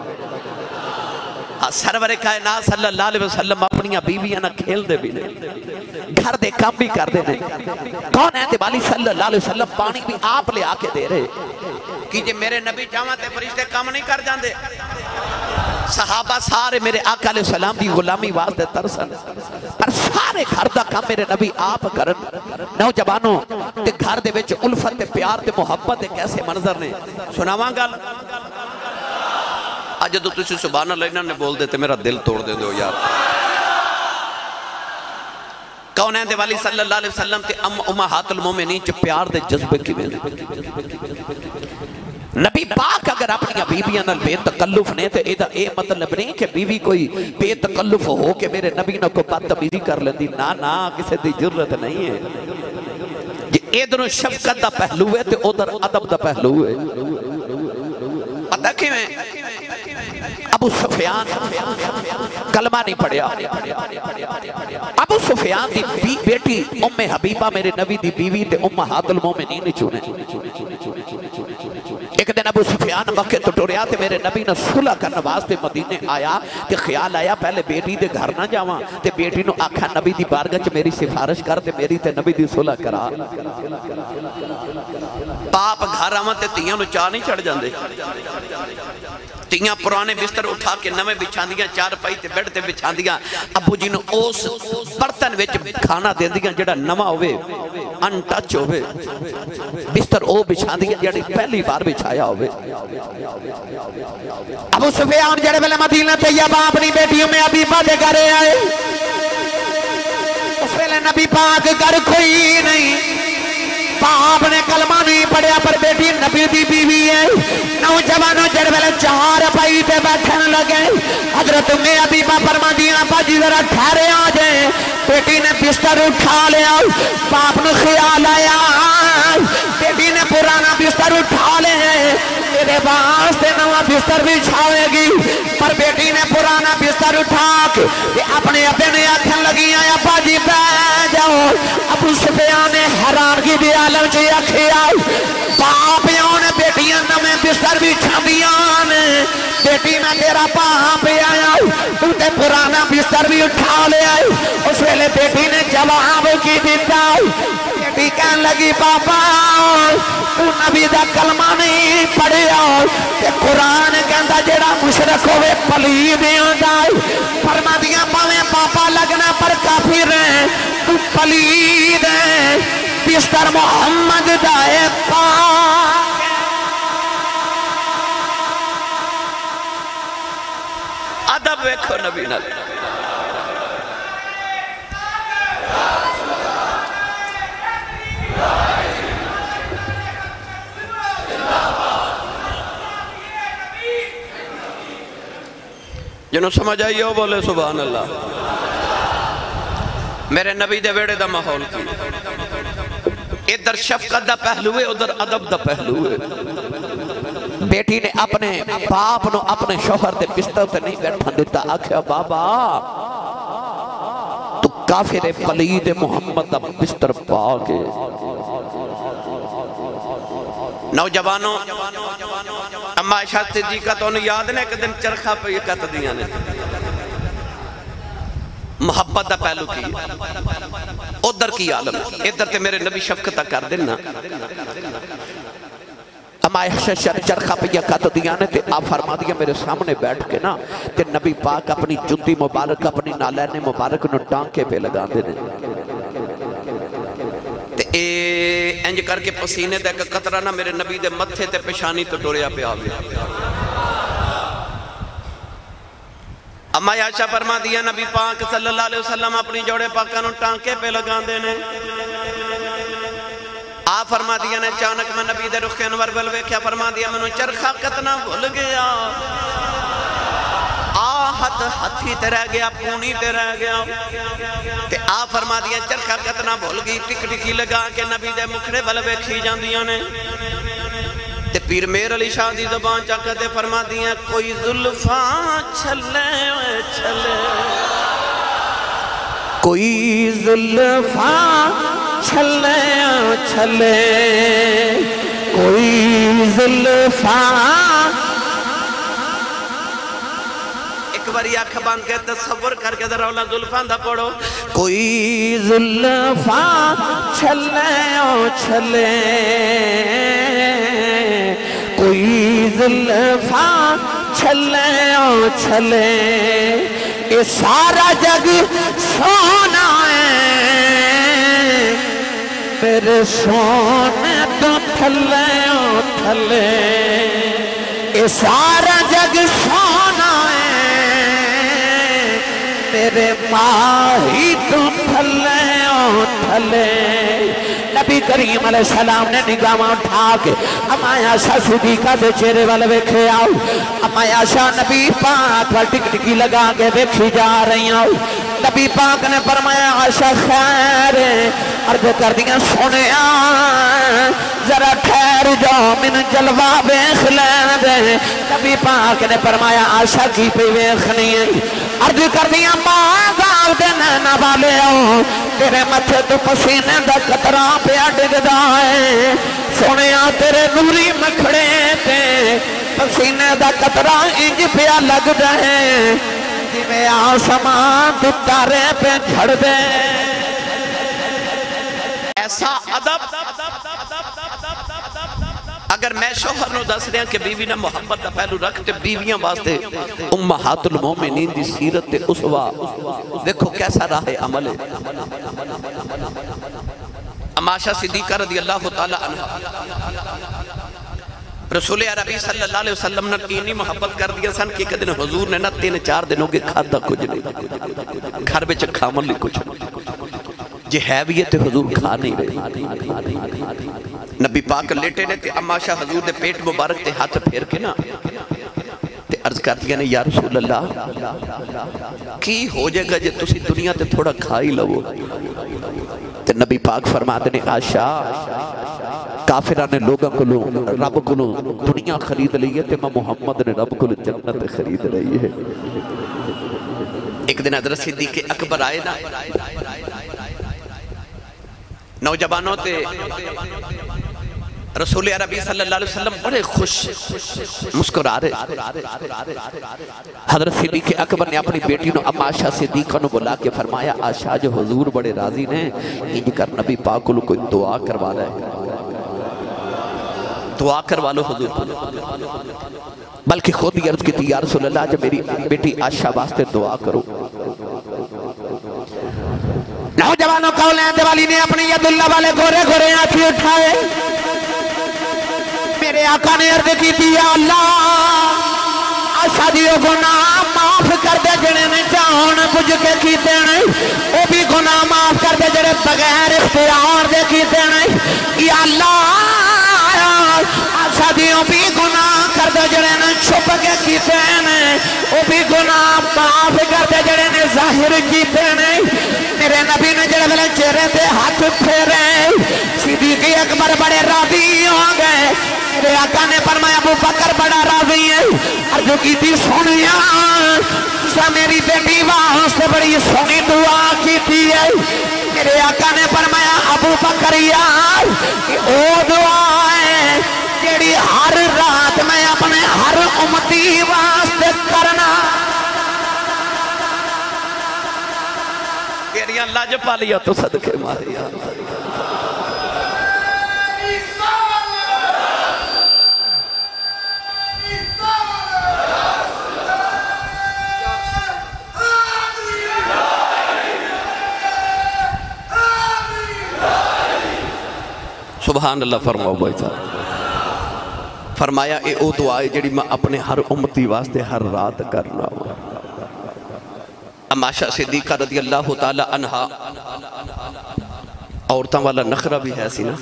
سرور کائنات صلی اللہ علیہ وسلم اپنیاں بیویاں نہ کھیل دے بھی نہیں گھر دے کام بھی کر دے نہیں کون ہے دیوالی صلی اللہ علیہ وسلم پانی بھی آپ لے آکے دے رہے کہ جے میرے نبی چاہاں تے فرشتے کام نہیں کر جاندے صحابہ سارے میرے آقا علیہ السلام دی غلامی واسطے ترسن پر سارے گھر دا کام میرے نبی آپ کرن نوجوانوں تے گھر دے وچ الفت تے پیار تے محبت تے کیسے منظر نے سناواں گل آج جو تسی سبحان اللہ نے بول دیتے میرا دل توڑ دے دو یار کون ہے دیوالی صلی اللہ علیہ وسلم تے ام امہات المومنین چ پیار دے جذبے کی میں نبی پاک اگر اپنی بیویاں نال بے تکلف نے تے ایدہ اے مطلب نہیں کہ بیوی کوئی بے تکلف ہو کہ میرے نبی نہ کو بدتمیزی کر لیندی نا نا کسے دی جرت نہیں ہے جی ایدھر شفقت دا پہلو ہے تے ادھر ادب دا پہلو ہے پتہ کی میں ابو سفیان کلمہ نہیں پڑھیا ابو سفیان دی بی بیٹی ام حبیبہ میرے نبی دی بیوی تے امہات المومنین چونے ایک دن ابو سفیان مکہ تو ٹوریا تے میرے نبی نے صلح کرنے واسطے مدینے آیا تے خیال آیا پہلے بیٹی دے گھر نہ جاواں تے بیٹی نو آکھا نبی دی بارگاہ چ میری سفارش کر تے میری تے نبی دی صلح کرا باپ گھر آواں تے تیاں نو چاہ نہیں چڑھ جاندے تیاں پرانے بستر اٹھا کے نویں بچھان دیاں چار پائی تے بیڈ تے بچھان دیاں ابو جی نو اس برتن وچ کھانا دے دیاں جڑا نواں ہوئے ان ٹچ ہوئے بستر او بچھان دیاں جڑی پہلی بار بچھایا ہوئے ابو سفیان جڑے ویلے مدینہ طیبہ اپنی بیٹیوں میں حبیبہ دے گھرے آئے اس ویلے نبی پاک گھر کوئی نہیں باپ نے کلمہ نہیں پڑھیا پر بیٹی نبی دی بیوی ہے نوجوانوں جڑ ویلے چار پائی تے بیٹھن لگے حضرت میں حبیبہ فرما دیا باجی ذرا ٹھہرے آ جائیں بیٹی نے بستر اٹھا لیا باپ نے خیال آیا بیٹی نے پرانا بستر اٹھا لے میرے واسطے نواں بستر بھی چھاوے گی پر بیٹی نے پرانا بستر اٹھا کے اپنے ابے نے آکھن لگی آیا باجی بیٹھ جاؤ ابو سفیان نے حیران کی بھی عالم چی اکھی آئی باپ نے بیٹیاں نمیں بستر بھی چھاندیاں نے بیٹی میں تیرا باپ آیا تو تے پرانا بستر بھی اٹھا لے آئی اس ویلے بیٹی نے جواب کی دیتا بیٹی کہن لگی پاپا تو نبی دا کلمہ نہیں پڑھیا کہ قرآن کہندا جیڑا مشرک ہوئے پلید آندائی فرما دیا پاویں پاپا لگنا پر کافر ہیں تو پلید ہے بستر محمد دائے پاک ادب ویکھو نبی نال جنہوں سمجھ آئیے ہو بولے سبحان اللہ۔ میرے نبی دے ویڑے دا ماحول کی، ادھر شفقت دا پہلو ہے، ادھر ادب دا پہلو ہے۔ بیٹی نے اپنے باپ نو اپنے شوہر دے بستر تے نہیں بیٹھا دیتا، آکھیا بابا تو کافر پلید محمد دا بستر پا کے۔ نوجوانوں اما عائشہ صدیقہ تو انہیں یاد نے کہ دن چرخہ پہ یہ کہتا دیا نے محبت دا پہلو کی ادھر کی عالم ادھر تے میرے نبی شفقتہ کر دینا۔ اما عائشہ چرخہ پہ یہ کہتا دیا نے تے آپ فرما دیا میرے سامنے بیٹھ کے نا تے نبی پاک اپنی جتی مبارک اپنی نالین مبارک نو ٹانکے پہ لگا دینے اے انج کر کے پسینے دے کا قطرہ نہ میرے نبی دے متھے تے پیشانی تو ڈوریا پہ آگیا۔ اما عائشہ فرما دیا نبی پاک صلی اللہ علیہ وسلم اپنی جوڑے پاکانوں ٹانکے پہ لگا دینے۔ آپ فرما دیا نے چانک میں نبی دے رخ انور بلوے کیا فرما دیا میں نے چرخہ کتنا بھول گیا، آہت ہتھی تے رہ گیا پونی تے رہ گیا۔ تے آپ فرما دیا چرخہ کتنا بھول گئی، ٹک ٹکی لگا کے نبی دے مکھڑے بلوے کھی جان دیا نے۔ تے پیر میر علی شاہ دی زبان چاکتے فرما دیا کوئی زلفاں چھلے چھلے، کوئی زلفاں چھلے چھلے، کوئی زلفاں ایک باری آنکھ باندھ کے تصور کر کے در اولا زلفاں دا پڑھو، کوئی زلفاں چھلے چھلے، کوئی زلفاں چھلے چھلے، یہ سارا جگ سونا ہے میرے سونے تو تھلے تھلے، یہ سارا جگ سونا ہے میرے ماہی تو تھلے تھلے۔ نبی کریم علیہ السلام نے نگاہ اٹھا کے اما عائشہ صدیقہ دے چہرے والے ویکھے آؤ، اما عائشہ نبی پاک پر ٹک ٹکی لگا کے ویکھی جا رہی آؤ۔ نبی پاک نے فرمایا عائشہ خیر عرض کر دیا سونے ذرا ٹھہر جاؤ من جلوہ ویکھ لین دے۔ نبی پاک نے فرمایا عائشہ کی پہ ویکھنی ہے، عرض کر دیا ماں گاؤ دے نینا والے ہو تیرے متھے تو پسینے دا قطرہ پیا ڈگ دائے، سونے تیرے نوری مکھڑے تے پسینے دا قطرہ انج پیا لگ دائے جی میں آسمان تو تارے پہ جھڑ دے۔ ایسا عدب اگر میں شوہر نو دس دیا کہ بیوی نہ محبت دا پہلو رکھتے بیویاں واسطے امہات المومنین دی سیرت تے اسوا دیکھو کیسا راہ عمل ہے۔ اما عائشہ صدیقہ رضی اللہ تعالی عنہ رسول عربی صلی اللہ علیہ وسلم نے اتنی محبت کر دیا سن کہ ایک دن حضور نے نہ تین چار دنوں کے کھادا کچھ نہیں، گھر بچ کھامن لی کچھ جی ہے بھی ہے تو حضور کھا نہیں رہے۔ نبی پاک لیٹے نے تے اما عائشہ حضور دے پیٹ مبارک تے ہاتھ پھیر کے نا تے عرض کر دیا نے یا رسول اللہ کی ہو جائے گا جے تسی دنیا تے تھوڑا کھائی لو۔ تے نبی پاک فرما دینے عائشہ کافران نے لوگوں کو رب کو دنیا خرید لی ہے تے میں محمد نے رب کو جنت خرید رہی ہے۔ ایک دن حضرت صدیق اکبر آئے نا نوجوانوں تے رسول عربی صلی اللہ علیہ وسلم بڑے خوش مسکرا رہے۔ حضرت صدیق اکبر نے اپنی بیٹی نو اما عائشہ صدیقہ نو بلا کے فرمایا عائشہ جو حضور بڑے راضی نے انج کر نبی پاک کو کوئی دعا کروا رہا ہے، دعا کروا لو حضور کو، بلکہ خود ہی عرض کی تھی یا رسول اللہ جب میری بیٹی عائشہ واسطے دعا کرو۔ نوجوانوں قولیں دیوالی نے اپنی ید اللہ والے گورے گورے آنکھی اٹھائے، میرے آقا نے عرض کی تھی یا اللہ عائشہ دیو گناہ معاف کر دے جڑے نے جان بجھ کے کیتے ہیں، وہ بھی گناہ معاف کر دے جڑے بغیر اختیار دے کیتے ہیں، یا اللہ عائشہ دیو بھی گناہ کر دے جڑے نے چھپ کے کیتے ہیں، وہ بھی گناہ माफ कर दे जड़े ने जाहिर कीते ने मेरे नबी ने जड़े वेले चेहरे ते हाथ फेरे सिद्दीक़ अकबर बड़े राजी हो गए मेरे आका ने फरमाया अबू बकर बड़ा राजी है अर्ज़ कीती सोनिया सा मेरी बेटी वास्ते बड़ी सोनी दुआ कीती है मेरे आका ने फरमाया अबू बकर यार ओ दुआ है जेड़ी हर रात मैं अपने हर उम्मती वास्ते करना तेरियां लज पालिया तो सदके मारे यार सुभान अल्लाह फरमाओ भाई साहब फरमाया ए ओ दुआ है जेड़ी मैं अपने हर उम्मती वास्ते हर रात करना हूं अमाशा सिद्दीक़ा रज़ी अल्लाह ताला अन्हा औरतां वाला नखरा भी है सी ना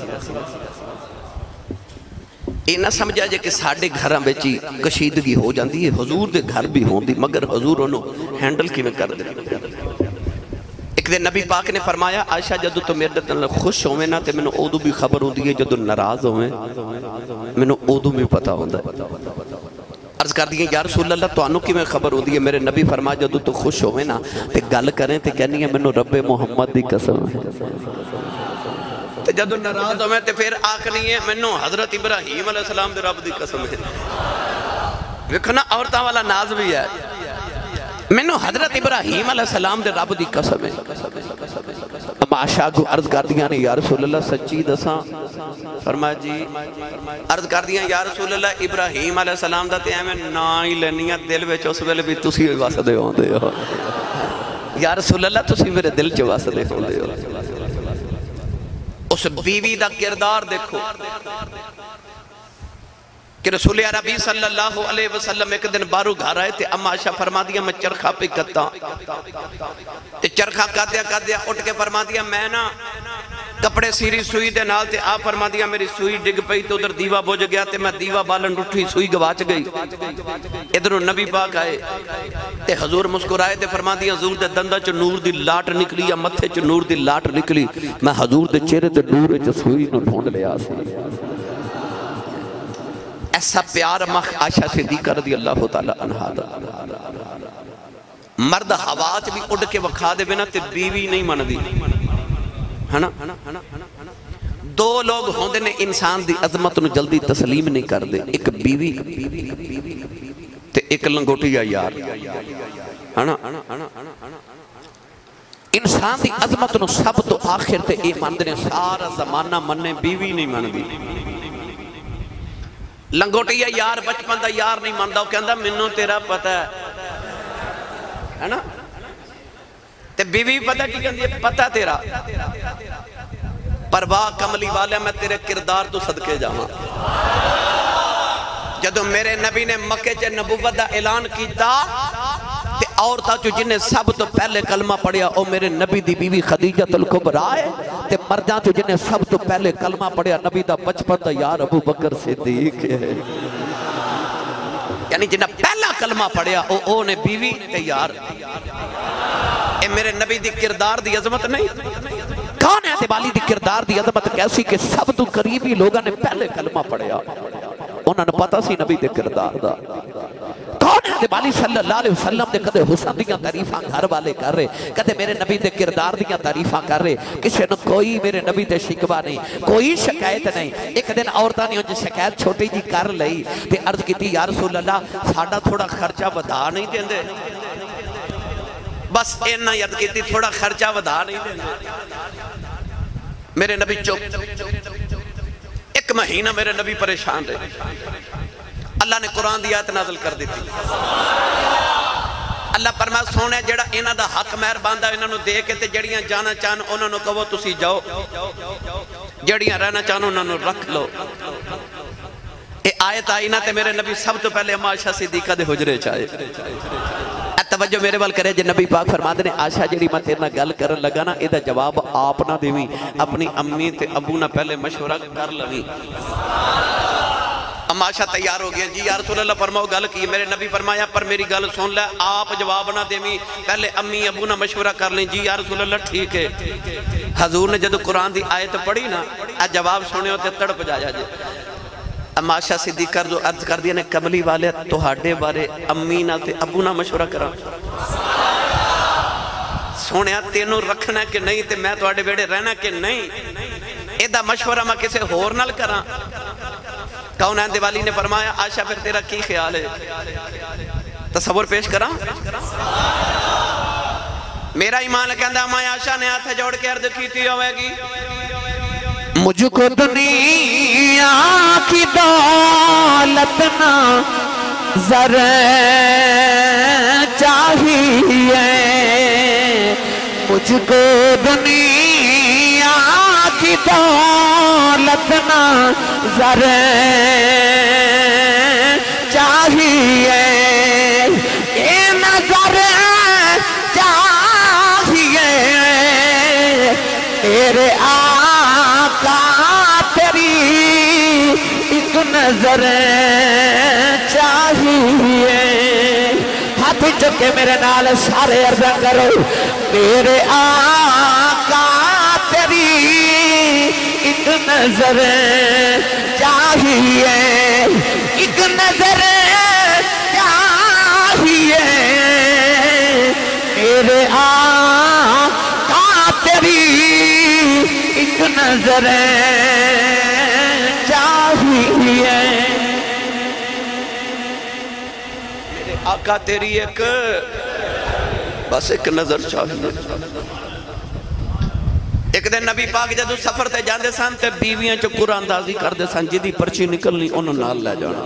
ये ना समझा जे कि साडे घरां विच ही कशीदगी हो जाती है हजूर दे घर भी होंदी मगर हजूर उन्हों हैंडल किवें करदे एक दिन नबी पाक ने फरमाया आयशा जदों तो मेरे नाल खुश होवे ना ते मैनूं उदों भी खबर होंदी है जदों नाराज होवे मैनूं उदों भी पता होंदा है अर्ज कर दी या रसूल अल्लाह तुहानूं किवें खबर होंदी है मेरे नबी फरमाया जदों तो खुश होवे ना ते गल करें ते कहनी है मैनूं रब्बे मुहम्मद दी कसम है ते जदों नाराज होवे ते फिर आखनी है मैनूं हजरत इब्राहीम अलैहि सलाम दे रब दी कसम है वेखो ना औरतां वाला नाज भी है मैनू हजरत इब्राहीम अलैहि सलाम दे रब दी कसम है माशा को अर्ज कर दिया ने या रसूल अल्लाह सच्ची दसा फरमाया जी अर्ज कर दिया या रसूल अल्लाह इब्राहीम अलैहि सलाम दा ते एवें ना ही लेनी दिल विच उस वेले भी तुसी वसदे होंदे हो या रसूल अल्लाह तुसी मेरे दिल च वसदे होंदे हो उस बीवी दा किरदार देखो कि रसूल अरबी सल्लल्लाहु अलैहि वसल्लम एक दिन बारू घर आए थे अम्मा आयशा फरमा दिया मैं चरखा पे कत्ता ते चरखा कादिया कादिया उठ के फरमा दिया मैं ना कपड़े सीरी सुई दे नाल ते आ फरमा दिया मेरी सुई डिग पई तो उधर दीवा बुझ गया ते मैं दीवा बालन उठी सुई गवाच गई इधरों नबी पाक आए ते हजूर मुस्कुराए ते फरमा दिया हजूर दे दंदा च नूर दी लाट निकली या मथे च नूर दी लाट निकली मैं हजूर दे चेहरे ते नूर च सुई नूं ढूंढ लिया सी ऐसा प्यार मख आयशा सिद्दीक़ा रज़ी अल्लाह ताला अन्हा दा मर्द हवा च भी उड़ के वखा दे बिना ते बीवी नहीं मनदी है ना दो लोग होंदे ने इंसान दी अजमत नूं जल्दी तस्लीम नहीं करदे एक बीवी ते एक लंगोटिया यार है ना इंसान दी अजमत नूं सब तो आखिर ते ये मनदे ने सारा जमाना मन्ने बीवी नहीं मनदी लंगोटिया यार बचपन का यार नहीं मानता वो कहता मैनू तेरा पता है ना ते बीवी पता की कहती है पता तेरा पर वाह कमली वाले मैं तेरे किरदार तो सदके जावां जदों मेरे नबी ने मक्के च नबूवत का ऐलान किया ते औरतां चों जिन्हें सब तो पहले कलमा पढ़िया ओ मेरे नबी दी बीवी खदीजतुल कुबरा है ते मर्दां चों जिन्हें सब तो पहले कलमा पढ़िया नबी दा बचपन दा यार अबू बकर सिद्दीक है यानी जिन्हें पहला कलमा पढ़िया ओ ओ ने बीवी ते यार ए मेरे नबी दी किरदार दी अजमत नहीं कौन है दिवाली दी किरदार दी अजमत कैसी कि सब तो करीबी लोगों ने पहले कलमा पढ़िया उन्होंने पता सी नबी दे किरदार दा कौन है दिवाली सल्लल्लाहु अलैहि वसल्लम दे कदे हुस्न दियां तारीफां घर वाले कर रहे कदे मेरे नबी दे किरदार दियां तारीफां कर रहे किसी ने कोई मेरे नबी ते शिकवा नहीं कोई शिकायत नहीं एक दिन औरतां ने उंज शिकायत छोटी जी कर लई ते अर्ज कीती या रसूल अल्लाह साडा थोड़ा खर्चा वधा नहीं देंदे बस इन्ना याद कीती थोड़ा खर्चा वधा नहीं देंदे मेरे नबी चुप एक महीना मेरे नबी परेशान रहे अल्लाह ने कुरान दी आयत नाज़िल कर दी अल्लाह फरमाया सोने जेड़ा इन्हां दा हक महर बांदा इन्हां नूं दे के ते जड़ियां जाना चाहन उन्हां नूं कहो तुसी जाओ जड़ियां रहना चाहन उन्हां नूं रख लो ये आयत आई ना ते मेरे नबी सब तो पहले अम्मा आयशा सिद्दीक़ा दे हुजरे च आए तवज्जो मेरे वाल करे जे नबी पाक फरमाते ने आशा जी मैं तेरे नाल गल करन लगा ना इहदा जवाब आप ना देवी अपनी अम्मी ते अबू ना पहले मशवरा कर लवी ام عائشہ تیار ہو گیا، جی یا رسول اللہ فرماؤ گل کی؟ میرے نبی فرمایا پر میری گل سن لے، آپ جواب نہ دیویں، پہلے امی ابو نہ مشورہ کر لیں۔ جی یا رسول اللہ ٹھیک ہے۔ حضور نے جدو قرآن دی آیت پڑھی نا، اے جواب سنے ہوتے تڑپ جایا جی۔ ام عائشہ صدیقہ جو عرض کر دیا نے کملی والے تو ہاڑے بارے امی نہ تے ابو نہ مشورہ کرا، سونے تینوں رکھنا کہ نہیں تے میں تو ہاڑے بیڑے رہنا کہ نہیں، ایدہ مشورہ میں کسے ہور نال کرا۔ کون ہے دیوالی نے فرمایا عائشہ پھر تیرا کی خیال ہے؟ تصور پیش کرا، میرا ایمان کہندہ اما عائشہ نے ہاتھ جوڑ کے عرض کیتی ہوئے گی، مجھ کو دنیا کی دولت نہ زر چاہیے، مجھ کو دنیا کی دولت نہ زر چاہیے، اے نظر چاہیے تیرے آقا، تیری ایک نظر چاہیے۔ ہاتھ چکے میرے نال سارے عرض کرو، میرے آقا تیری ایک نظر چاہیے، ایک نظر چاہیے میرے آقا تیری ایک نظر چاہیے، میرے آقا تیری ایک بس ایک نظر چاہیے۔ ایک دن نبی پاک جدو سفر تے جاندے سان تے بیویاں چو قرآن اندازی کر دے سان، جدی پرچی نکلنی انہوں نال لے جانا۔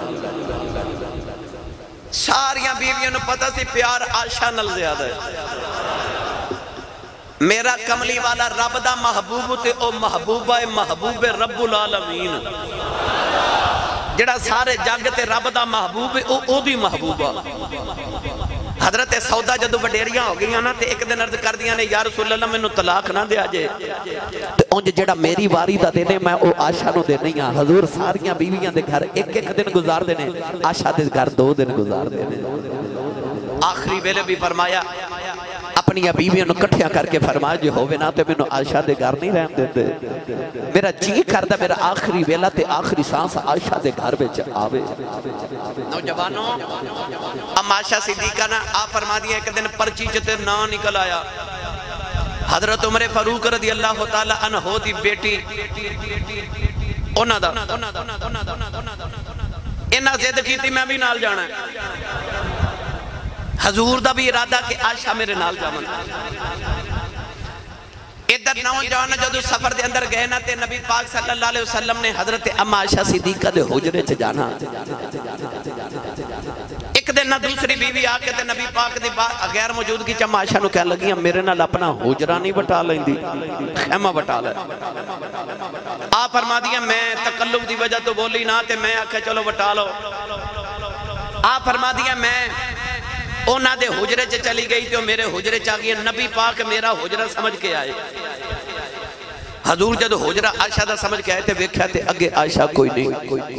ساریاں بیویاں نو پتہ سی پیار عائشہ نال زیادہ ہے، میرا کملی والا رب دا محبوب تے او محبوبہ محبوب رب العالمین، جڑا سارے جگ تے رب دا محبوب او او دی محبوبہ۔ حضرت سودا جدو بڑیریاں ہو گئی نا تے ایک دن عرض کر دیا نے یا رسول اللہ میں نو طلاق نہ دیا جے، تے انج جڑا میری واری دا دینے میں او عائشہ نو دینے ہاں۔ حضور ساریاں بیویاں دے گھر ایک ایک دن گزار دینے، عائشہ دے گھر دو دن گزار دینے۔ آخری ویلے بھی فرمایا اپنی بیویاں نو کٹھیاں کر کے فرمایا جو ہووے نا تے میں نو عائشہ دے گھر نہیں رہن دیتے، میرا جی کردہ میرا آخری ویلہ تے آخری سانس عائشہ دے گھر بیچ آوے۔ نوجوانوں ام عائشہ صدیقہ نا آپ فرما دیا ایک دن پرچی جتے نا نکل آیا، حضرت عمر فاروق رضی اللہ تعالیٰ عنہ دی بیٹی انہ دا انہ زید کی تھی میں بھی نال جانا ہے، حضور دا بھی ارادہ کہ عائشہ میرے نال جامن۔ ادھر نوجوان جدو سفر دے اندر گئے نا تے نبی پاک صلی اللہ علیہ وسلم نے حضرت ام عائشہ صدیقہ دے حجرے چ جانا۔ ایک دن نہ دوسری بیوی آکے تے نبی پاک دی غیر موجودگی چ ام عائشہ نو کہہ لگی میرے نال اپنا حجرہ نہیں بٹا لیں دی، خیمہ بٹا لیں۔ آپ فرما دیا میں تکلف دی وجہ تو بولی نہ تے میں آکے چلو بٹا لو۔ آپ فرما دیا میں اونا دے حجرے چے چلی گئی تو میرے حجرے چاہ گئی، نبی پاک میرا حجرہ سمجھ کے آئے۔ حضور جدو حجرہ عائشہ دا سمجھ کے آئے تھے ویکھیا تے اگے عائشہ کوئی نہیں،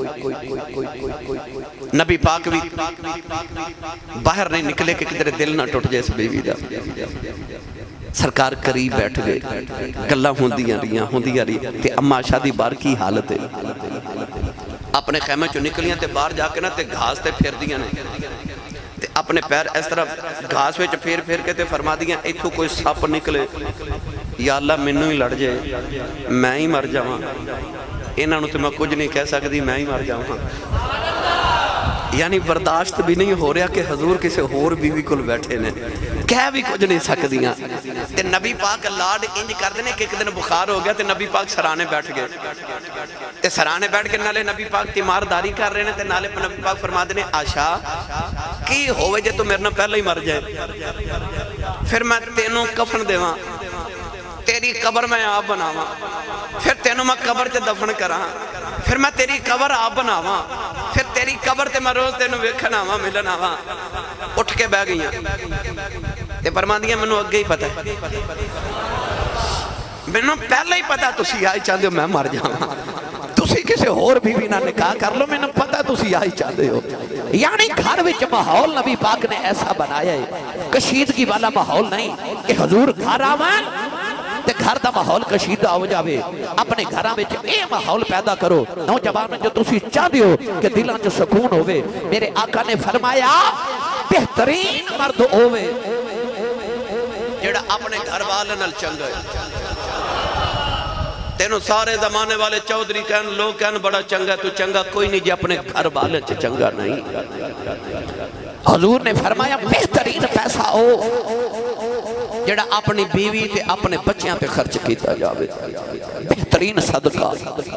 نبی پاک بھی باہر نہیں نکلے کہ کدھر دل نہ ٹوٹ جائے اس بیوی دا۔ سرکار قریب بیٹھ گئے، گلہ ہوندیاں رہیاں ہوندیاں رہیاں تے اما عائشہ دی بار کی حالت ہے، اپنے خیمہ چو نکلیاں تے باہر جا کے نا تے گھاس تے پھیر دیاں نے، اپنے پیر اس طرح گھاس ویچ پھیر پھیر کے تے فرما دیا ایتھو کوئی سپ نکلے یا اللہ منو ہی لڑ جائے میں ہی مر جاواں، انہاں نو تے میں کچھ نہیں کہہ سکتی میں ہی مر جاواں۔ یعنی برداشت بھی نہیں ہو رہا کہ حضور کسے ہور بیوی کل بیٹھے نے، کہہ بھی کچھ نہیں سکدیاں تے نبی پاک لاڈ انج کر دینے کہ ایک دن بخار ہو گیا تے نبی پاک سرانے بیٹھ گئے تے سرانے بیٹھ کے نالے نبی پاک تیمار داری کر رہے ہیں تے نالے نبی پاک فرما دینے عائشہ کی ہوئے جے تو میرے نہ پہلے ہی مر جائے، پھر میں تینوں کفن دیواں، تیری قبر میں آپ بناواں، پھر تینوں میں قبر تے دفن کراں، پھر میں تیری قبر آپ بناواں، پھر تیری قبر تے میں روز تینوں ویکھن آواں ملن آواں۔ اٹھ کے بہ گئیاں تے فرما دیا منو اگے ہی پتہ ہے، منو پہلے ہی پتہ تسی آئی چاہتے ہو میں مر جاواں، تسی کسی اور بیوی نہ نکاح کر لو، میں نے پتا تسی آئی چاہتے ہو. یعنی گھر وچ ماحول نبی پاک نے ایسا بنایا ہے، کشیدگی والا ماحول نہیں کہ حضور گھر آوان تے گھر دا ماحول کشیدہ ہو جاوے. اپنے گھراں وچ اے ماحول پیدا کرو نوجوان جو تسی چاہتے ہو کہ دلاں چ سکون ہوے. میرے آقا نے فرمایا بہترین مرد ہوے جڑا اپنے گھر والے نال چنگا ہے. تینوں سارے زمانے والے چودھری کہن لوگ کہن بڑا چنگا، تو چنگا کوئی نہیں جی اپنے گھر والے سے چنگا نہیں. حضور نے فرمایا بہترین پیسہ ہو جڑا اپنی بیوی تے اپنے بچیاں پہ خرچ کیتا جاوے. بہترین صدقہ.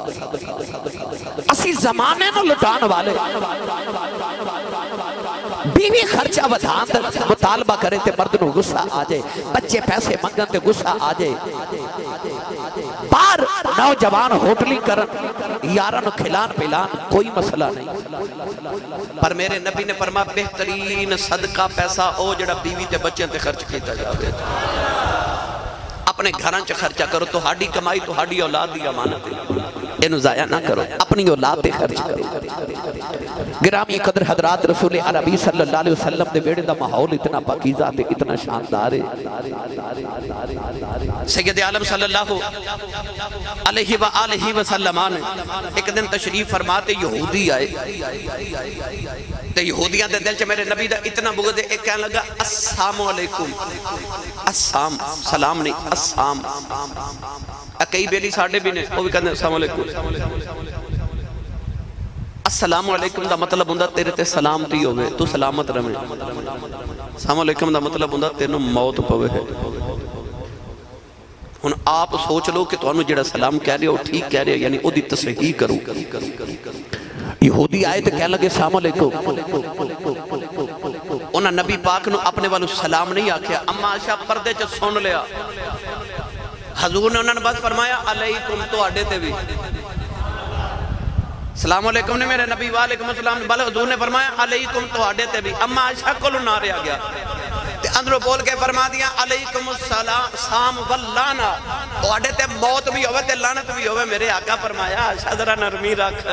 اسی زمانے نو لٹان والے بیوی خرچہ ودھان تے مطالبہ کرے تے مرد نو غصہ آ جائے، بچے پیسے منگن تے غصہ آ جائے. بار نوجوان ہوٹلی کرن یارن کھلان پلان کوئی مسئلہ نہیں. پر میرے نبی نے فرمایا بہترین صدقہ پیسہ او جڑا بیوی تے بچے تے خرچ کیتا جاوے. اپنے گھران چ خرچہ کرو، تو ہاڑی کمائی تو ہاڑی اولاد دی امانت ہے، انہوں ضائع نہ کرو، اپنی اولاد تے خرچ کرو. گرامی قدر حضرات رسول عربی صلی اللہ علیہ وسلم دے بیڑے دا ماحول اتنا پاکیزہ تے اتنا شاندار ہے. سید عالم صلی اللہ علیہ وآلہ وسلم ایک دن تشریف فرماتے یہودی آئے تے یہودیاں دے دل چ میرے نبی دا اتنا بغض ہے. ایک کہنے لگا السلام علیکم، السلام سلام نہیں السلام. کئی بیلی ساڑھے بھی نے وہ بھی کہنے السلام علیکم. السلام علیکم دا مطلب ہوندہ تیرے تے سلامتی ہوئے، تو سلامت رہے. السلام علیکم دا مطلب ہوندہ تینوں موت پوے ہے. ہن آپ سوچ لو کہ تو انہوں جڑا سلام کہہ رہے ہو ٹھیک کہہ رہے ہو، یعنی او دی تصحیح کرو. یہودی آئے تو کہنے لگے السلام علیکم. انہاں نبی پاک نو اپنے والو سلام نہیں آکھیا، اما عائشہ پردے چ سن لیا. حضور نے انہوں نے بات فرمایا علیکم تو آڈے تے بھی. السلام علیکم نے میرے نبی وعلیکم السلام نے بلے حضور نے فرمایا علیکم تو آڈے تے بھی. اما عائشہ کو لنارے آ گیا تے اندروں بول کے فرما دیا علیکم السلام واللانا. تو آڈے تے موت بھی ہوئے تے لانت بھی ہوئے. میرے آقا فرمایا عائشہ ذرا نرمی رکھ.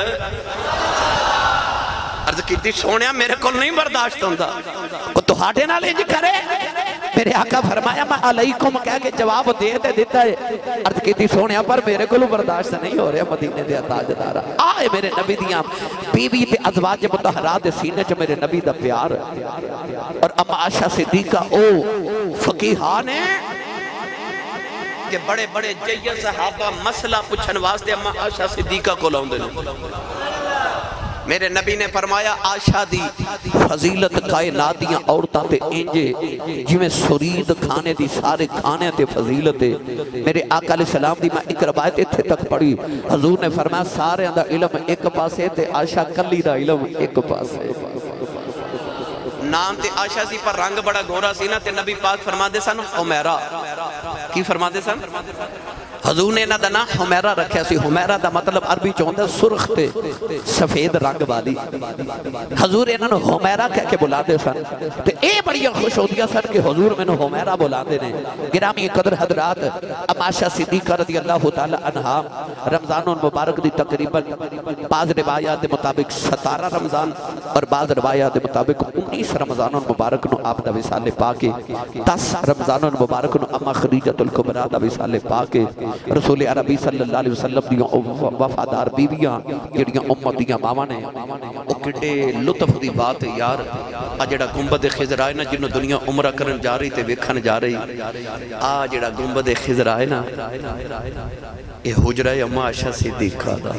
عرض کیتی سونیا میرے کو نہیں برداشت ہوندہ تو ہاٹے نہ لینج کرے. میرے آقا فرمایا میں علیکم کہہ کے جواب دے دے دیتا ہے. عرض کیتی سونیا پر میرے کو برداشت نہیں ہو رہا. مدینے دے تاجدارا آئے میرے نبی دیاں بیوی تے ازواج مطہرات دے سینے چ میرے نبی دا پیار. اور اما عائشہ صدیقہ او فقیہان ہیں کہ بڑے بڑے جیہ صحابہ مسئلہ پوچھن واسطے اما عائشہ صدیقہ کو لاؤں دے. میرے نبی نے فرمایا عائشہ دی فضیلت کائنات دیاں عورتاں تے انجے جی میں سرید کھانے دی سارے کھانے تے فضیلت ہے. میرے آقا علیہ السلام دی میں ایک روایت اتھے تک پڑھی. حضور نے فرمایا سارے اندر علم ایک پاسے تے عائشہ کلی دا علم ایک پاسے. نام تے عائشہ سی پر رنگ بڑا گورا سی نا تے نبی پاک فرما دے سن حمیرہ. کی فرما دے سن؟ حضور نے نہ دا نا حمیرہ رکھیا سی. حمیرہ دا مطلب عربی چوندہ سرخ تے سفید رنگ والی. حضور انہوں نے حمیرہ کہہ کے بلا دے سن تے اے بڑی خوش ہو دیا سن کہ حضور میں نے حمیرہ بلا دے نے. گرامی قدر حضرات اما عائشہ صدیقہ رضی اللہ تعالی عنہا رمضان المبارک دی تقریباً بعض روایات دے مطابق ستارہ رمضان اور بعض روایات دے مطابق انیس رمضان المبارک نو آپ دا وصال پاکے. دس رمضان المبارک نو اما خدیجۃ الکبریٰ دا وصال پاکے. رسول عربی صلی اللہ علیہ وسلم دیاں وفادار بیویاں جڑیاں امت دیاں ماواں نے او کڈے لطف دی بات یار. آ جڑا گنبد خضر آئے نا جنوں دنیا عمرہ کرن جا رہی تے ویکھن جا رہی. آ جڑا گنبد خضر آئے نا اے حجرہ اما عائشہ صدیقہ دا.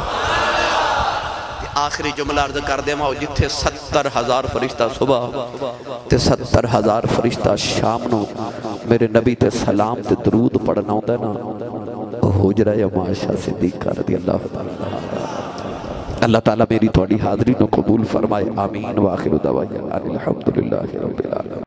آخری جملہ عرض کر دے ماں جتھے ستر ہزار فرشتہ صبح تے ستر ہزار فرشتہ شام نو میرے نبی تے سلام تے درود پڑھنا ہوتا ہے نا حجرہ اما عائشہ صدیقہ رضی اللہ تعالیٰ. اللہ تعالیٰ میری تھوڑی حاضری نو قبول فرمائے. آمین. وآخر دعوانا الحمدللہ رب العالمین.